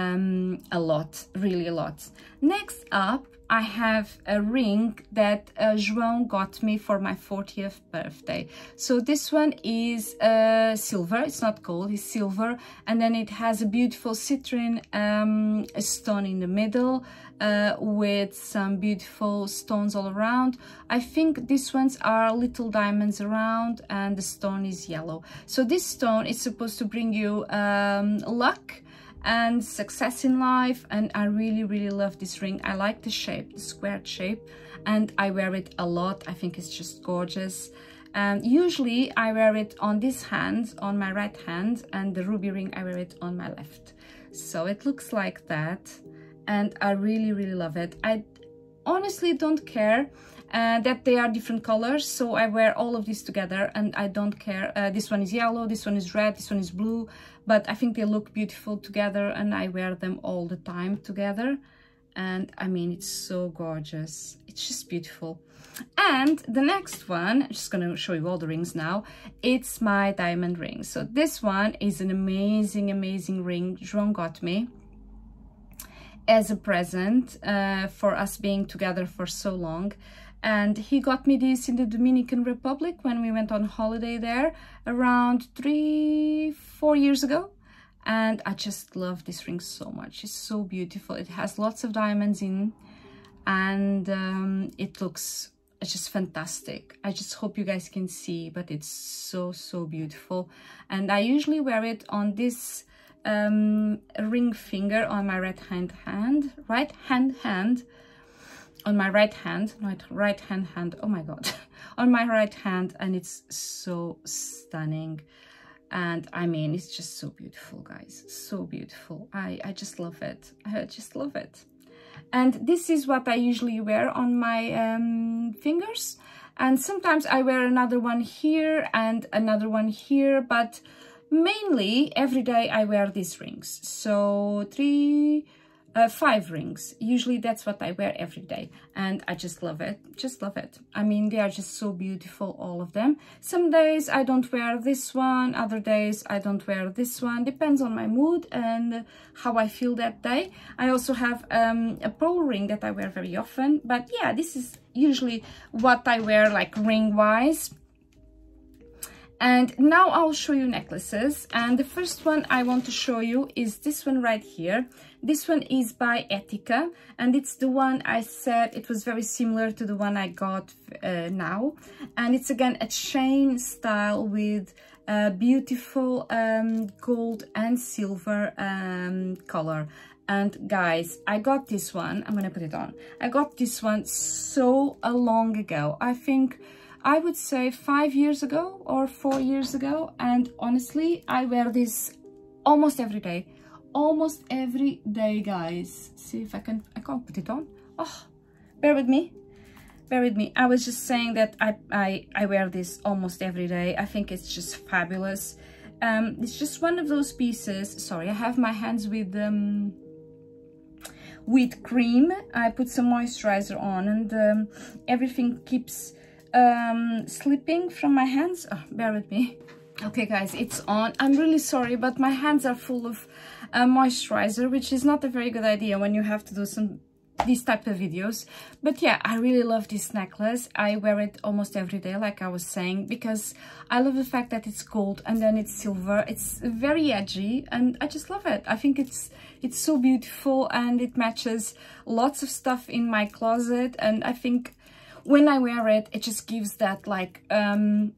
um, a lot, really a lot. Next up, I have a ring that uh, João got me for my fortieth birthday. So this one is uh, silver. It's not gold, it's silver. And then it has a beautiful citrine um, stone in the middle uh, with some beautiful stones all around. I think these ones are little diamonds around, and the stone is yellow. So this stone is supposed to bring you um, luck and success in life, and I really really love this ring. I like the shape, the squared shape, and I wear it a lot. I think it's just gorgeous. And usually I wear it on this hand, on my right hand, and the ruby ring I wear it on my left. So it looks like that, and I really really love it. I honestly don't care uh, that they are different colors, so I wear all of these together, and I don't care. Uh, this one is yellow, this one is red, this one is blue, but I think they look beautiful together, and I wear them all the time together. And I mean, it's so gorgeous. It's just beautiful. And the next one, I'm just gonna show you all the rings now. It's my diamond ring. So this one is an amazing, amazing ring João got me as a present uh, for us being together for so long. And he got me this in the Dominican Republic when we went on holiday there around three, four years ago. And I just love this ring so much. It's so beautiful. It has lots of diamonds in, and um, it looks just fantastic. I just hope you guys can see, but it's so, so beautiful. And I usually wear it on this um, ring finger on my right hand hand, right hand hand, on my right hand, not right hand hand, oh my god, on my right hand, and it's so stunning. And I mean, it's just so beautiful, guys, so beautiful. I, I just love it. I just love it. And this is what I usually wear on my um, fingers. And sometimes I wear another one here and another one here, but mainly every day I wear these rings. So three, uh, five rings. Usually that's what I wear every day. And I just love it, just love it. I mean, they are just so beautiful, all of them. Some days I don't wear this one, other days I don't wear this one. Depends on my mood and how I feel that day. I also have um, a pearl ring that I wear very often. But yeah, this is usually what I wear, like ring-wise. And now I'll show you necklaces, and the first one I want to show you is this one right here. This one is by ETTIKA, and it's the one I said it was very similar to the one I got uh, now. And it's again a chain style with a beautiful um, gold and silver um, color. And guys, I got this one, I'm gonna put it on. I got this one so uh, long ago. I think I would say five years ago or four years ago, and honestly I wear this almost every day, almost every day, guys. See if I can, I can't put it on. Oh, bear with me, bear with me. I was just saying that I, I, I wear this almost every day. I think it's just fabulous. Um, it's just one of those pieces. Sorry, I have my hands with um, with cream. I put some moisturizer on, and um, everything keeps um slipping from my hands. Oh, bear with me. Okay guys, it's on. I'm really sorry, but my hands are full of uh, moisturizer, which is not a very good idea when you have to do some these type of videos. But yeah, I really love this necklace. I wear it almost every day, like I was saying, because I love the fact that it's gold and then it's silver. It's very edgy and I just love it. I think it's it's so beautiful and it matches lots of stuff in my closet, and I think when I wear it, it just gives that like um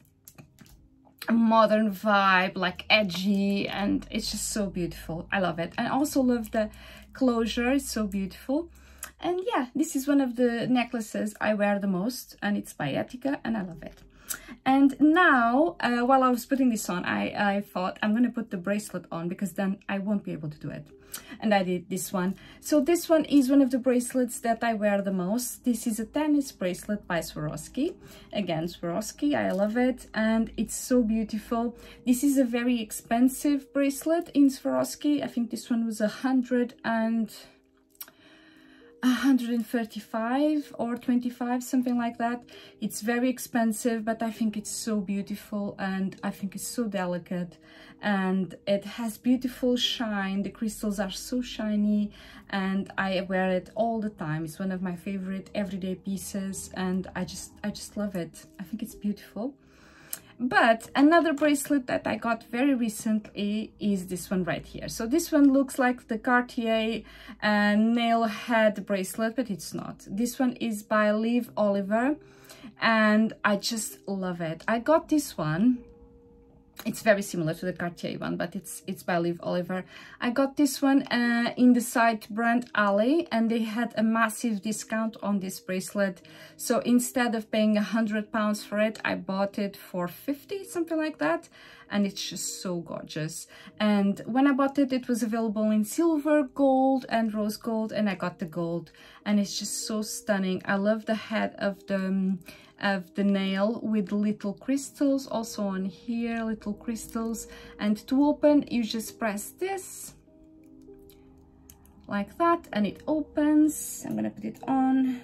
a modern vibe, like edgy, and it's just so beautiful. I love it. I also love the closure, it's so beautiful. And yeah, this is one of the necklaces I wear the most, and it's by ETTIKA, and I love it. And now uh, while I was putting this on, I, I thought I'm gonna put the bracelet on, because then I won't be able to do it. And I did this one. So this one is one of the bracelets that I wear the most. This is a tennis bracelet by Swarovski. Again, Swarovski, I love it, and it's so beautiful. This is a very expensive bracelet in Swarovski. I think this one was a hundred and one hundred thirty-five or twenty-five, something like that. It's very expensive, but I think it's so beautiful, and I think it's so delicate, and it has beautiful shine. The crystals are so shiny, and I wear it all the time. It's one of my favorite everyday pieces, and I just I just love it. I think it's beautiful. But another bracelet that I got very recently is this one right here. So this one looks like the Cartier uh, nail head bracelet, but it's not. This one is by Liv Oliver, and I just love it. I got this one. It's very similar to the Cartier one, but it's it's by Liv Oliver. I got this one uh, in the site brand Alley, and they had a massive discount on this bracelet. So instead of paying a hundred pounds for it, I bought it for fifty, something like that. And it's just so gorgeous. And when I bought it, it was available in silver, gold, and rose gold, and I got the gold, and it's just so stunning. I love the head of the um, of the nail with little crystals, also on here, little crystals. And to open, you just press this like that, and it opens. I'm gonna put it on,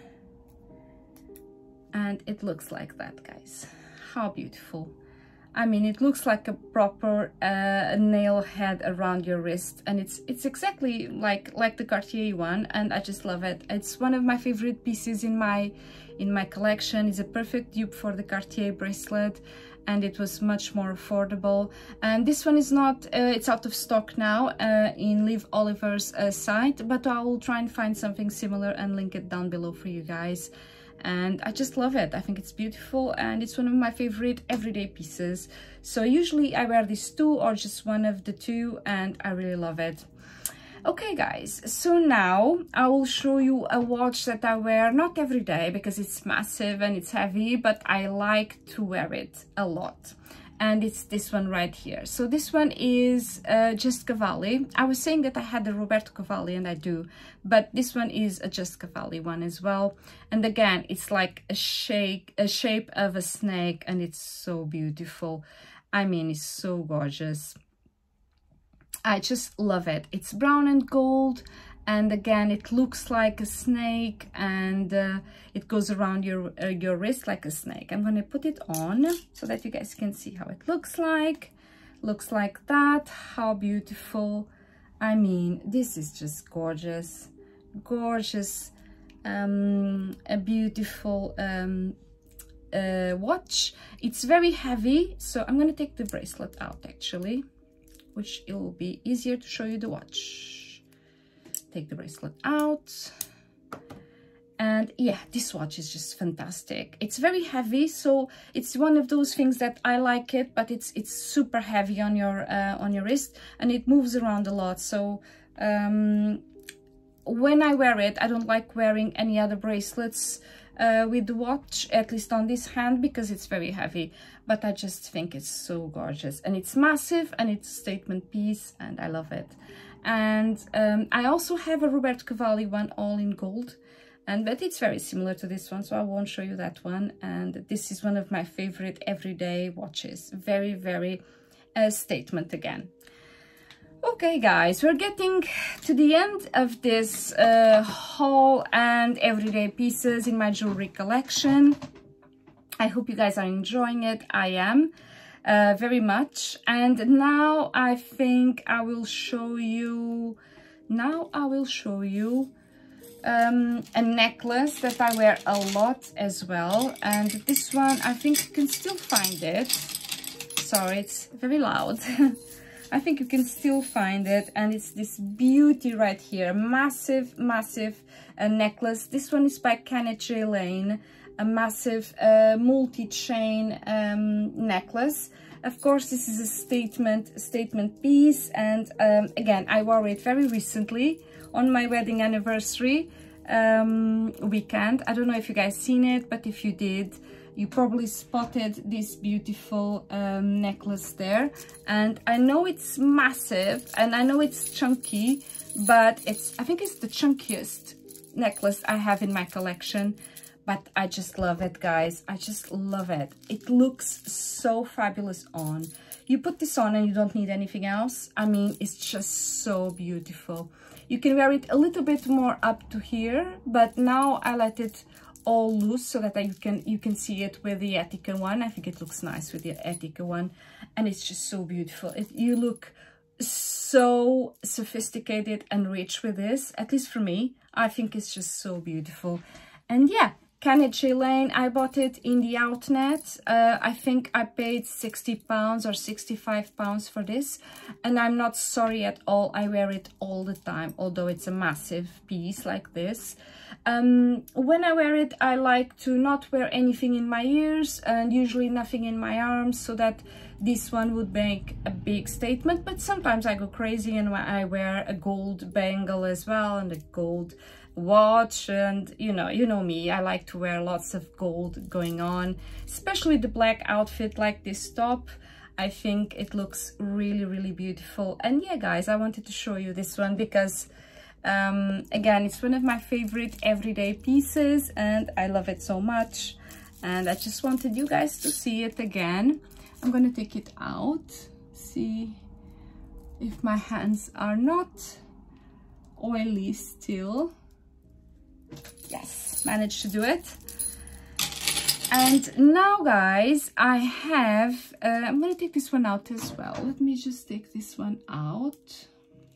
and it looks like that, guys. How beautiful. I mean, it looks like a proper uh, nail head around your wrist, and it's it's exactly like like the Cartier one, and I just love it. It's one of my favorite pieces in my in my collection. It's a perfect dupe for the Cartier bracelet, and it was much more affordable. And this one is not, uh, it's out of stock now uh, in Liv Oliver's uh, site, but I will try and find something similar and link it down below for you guys. And I just love it. I think it's beautiful, and it's one of my favorite everyday pieces. So usually I wear these two or just one of the two, and I really love it. Okay guys, so now I will show you a watch that I wear not every day because it's massive and it's heavy, but I like to wear it a lot. And it's this one right here. So this one is uh, just Cavalli. I was saying that I had the Roberto Cavalli, and I do, but this one is a just Cavalli one as well. And again, it's like a shape, a shape of a snake, and it's so beautiful. I mean, it's so gorgeous. I just love it. It's brown and gold, and again, it looks like a snake, and uh, it goes around your uh, your wrist like a snake. I'm gonna put it on so that you guys can see how it looks like. Looks like that. How beautiful. I mean, this is just gorgeous. Gorgeous. Um, a beautiful um, uh, watch. It's very heavy, so I'm gonna take the bracelet out actually, which it will be easier to show you the watch. Take the bracelet out, and yeah, this watch is just fantastic. It's very heavy, so it's one of those things that I like it, but it's it's super heavy on your uh, on your wrist, and it moves around a lot. So um, when I wear it, I don't like wearing any other bracelets uh, with the watch, at least on this hand, because it's very heavy. But I just think it's so gorgeous, and it's massive, and it's a statement piece, and I love it. And um, I also have a Roberto Cavalli one, all in gold, and but it's very similar to this one, so I won't show you that one. And this is one of my favorite everyday watches. Very, very uh, statement again. Okay guys, we're getting to the end of this uh, haul and everyday pieces in my jewelry collection. I hope you guys are enjoying it. I am. uh, very much. And now I think I will show you, now I will show you um, a necklace that I wear a lot as well. And this one, I think you can still find it. Sorry, it's very loud. I think you can still find it, and it's this beauty right here, massive massive uh, necklace. This one is by Kenneth J Lane, a massive uh, multi-chain um, necklace. Of course, this is a statement statement piece, and um, again, I wore it very recently on my wedding anniversary um, weekend. I don't know if you guys seen it, but if you did, you probably spotted this beautiful um, necklace there. And I know it's massive and I know it's chunky, but it's, I think it's the chunkiest necklace I have in my collection. But I just love it, guys. I just love it. It looks so fabulous on. You put this on and you don't need anything else. I mean, it's just so beautiful. You can wear it a little bit more up to here, but now I let it all loose so that you can you can see it with the ETTIKA one. I think it looks nice with the ETTIKA one, and it's just so beautiful. It, you look so sophisticated and rich with this, at least for me. I think it's just so beautiful. And yeah, Kenneth J Lane, I bought it in the outnet. Uh, I think I paid sixty pounds or sixty-five pounds for this, and I'm not sorry at all. I wear it all the time, although it's a massive piece like this. Um, when I wear it, I like to not wear anything in my ears and usually nothing in my arms, so that this one would make a big statement. But sometimes I go crazy and I wear a gold bangle as well and a gold watch, and you know you know me, I like to wear lots of gold going on, especially the black outfit like this top. I think it looks really really beautiful. And yeah, guys, I wanted to show you this one because um again, it's one of my favorite everyday pieces and I love it so much, and I just wanted you guys to see it again. I'm gonna take it out, see if my hands are not oily still. Yes, managed to do it. And now, guys, I have uh, I'm gonna take this one out as well. Let me just take this one out.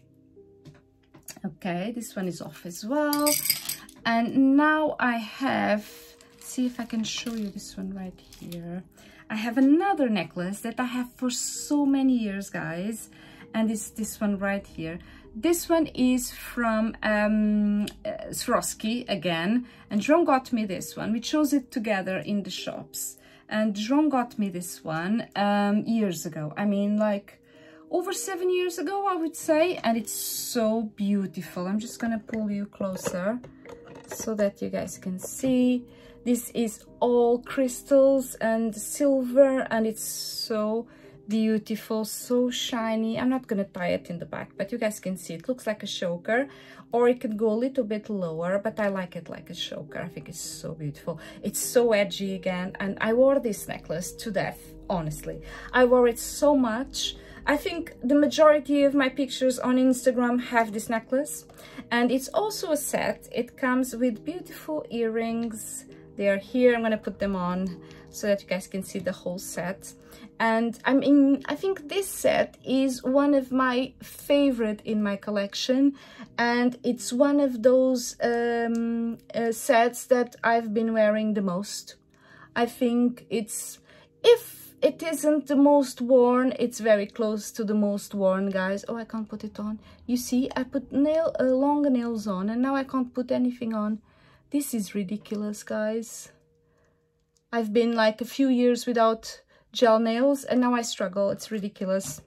Okay, this one is off as well. And now I have, see if I can show you this one right here. I have another necklace that I have for so many years, guys, and it's this one right here. This one is from um, uh, Swarovski again, and Jerome got me this one. We chose it together in the shops, and Jerome got me this one um, years ago. I mean, like over seven years ago, I would say, and it's so beautiful. I'm just gonna pull you closer so that you guys can see. This is all crystals and silver, and it's so beautiful, so shiny. I'm not gonna tie it in the back, but you guys can see it looks like a choker, or it could go a little bit lower, but I like it like a choker. I think it's so beautiful. It's so edgy again, and I wore this necklace to death, honestly. I wore it so much. I think the majority of my pictures on Instagram have this necklace, and it's also a set. It comes with beautiful earrings. They are here. I'm gonna put them on so that you guys can see the whole set. And I mean, I think this set is one of my favorite in my collection, and it's one of those um, uh, sets that I've been wearing the most. I think it's, if it isn't the most worn, it's very close to the most worn, guys. Oh, I can't put it on. You see, I put nail uh, long nails on, and now I can't put anything on. This is ridiculous, guys. I've been like a few years without gel nails, and now I struggle. It's ridiculous.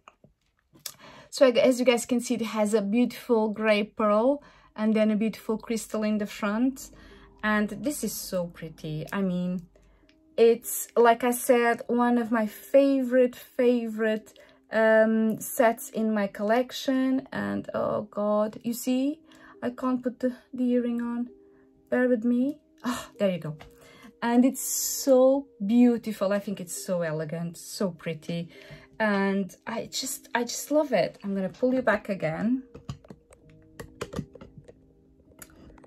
So as you guys can see, it has a beautiful gray pearl and then a beautiful crystal in the front, and this is so pretty. I mean, it's, like I said, one of my favorite favorite um sets in my collection. And oh god, you see, I can't put the, the earring on. Bear with me. Oh, there you go. And it's so beautiful. I think it's so elegant, so pretty, and I just I just love it. I'm gonna pull you back again.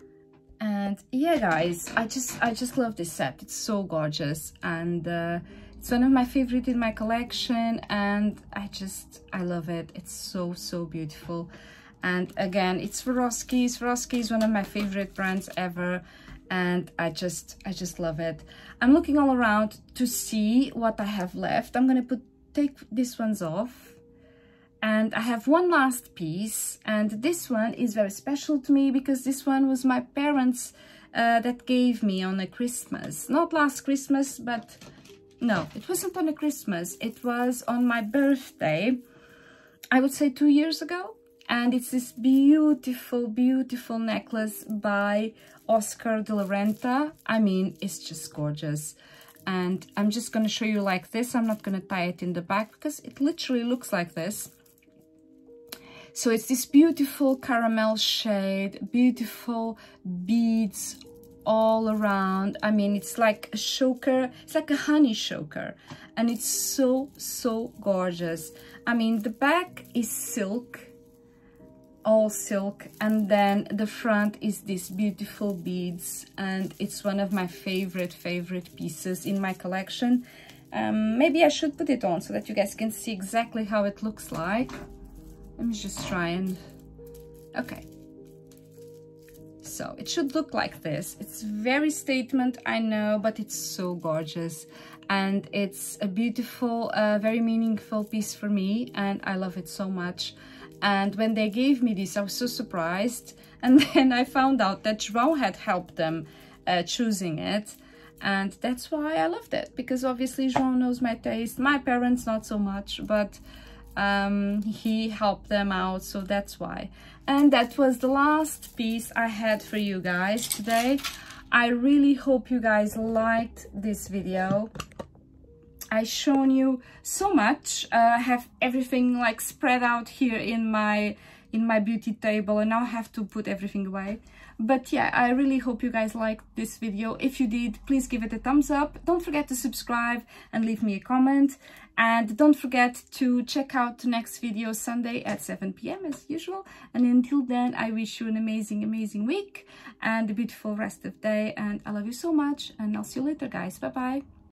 And yeah, guys, I just I just love this set. It's so gorgeous, and uh, It's one of my favorite in my collection, and I just, I love it. It's so, so beautiful. And again, it's Swarovski. Swarovski is one of my favorite brands ever, and I just, I just love it. I'm looking all around to see what I have left. I'm gonna put, take these ones off. And I have one last piece, and this one is very special to me because this one was my parents uh, that gave me on a Christmas. Not last Christmas, but no, it wasn't on a Christmas. It was on my birthday, I would say two years ago. And it's this beautiful, beautiful necklace by Oscar de la Renta. I mean, it's just gorgeous. And I'm just going to show you like this. I'm not going to tie it in the back because it literally looks like this. So it's this beautiful caramel shade, beautiful beads all around. I mean, it's like a choker, it's like a honey choker, and it's so, so gorgeous. I mean, the back is silk, all silk, and then the front is these beautiful beads, and it's one of my favorite, favorite pieces in my collection. Um, maybe I should put it on so that you guys can see exactly how it looks like. Let me just try and, okay. So it should look like this. It's very statement, I know, but it's so gorgeous. And it's a beautiful, uh, very meaningful piece for me, and I love it so much. And when they gave me this, I was so surprised. And then I found out that João had helped them uh, choosing it. And that's why I loved it, because obviously João knows my taste. My parents, not so much, but um he helped them out, so that's why. And that was the last piece I had for you guys today. I really hope you guys liked this video. I've shown you so much. uh, I have everything like spread out here in my in my beauty table, and now I have to put everything away. But yeah, I really hope you guys liked this video. If you did, please give it a thumbs up. Don't forget to subscribe and leave me a comment. And don't forget to check out the next video Sunday at seven p m as usual. And until then, I wish you an amazing, amazing week and a beautiful rest of the day. And I love you so much, and I'll see you later, guys. Bye-bye.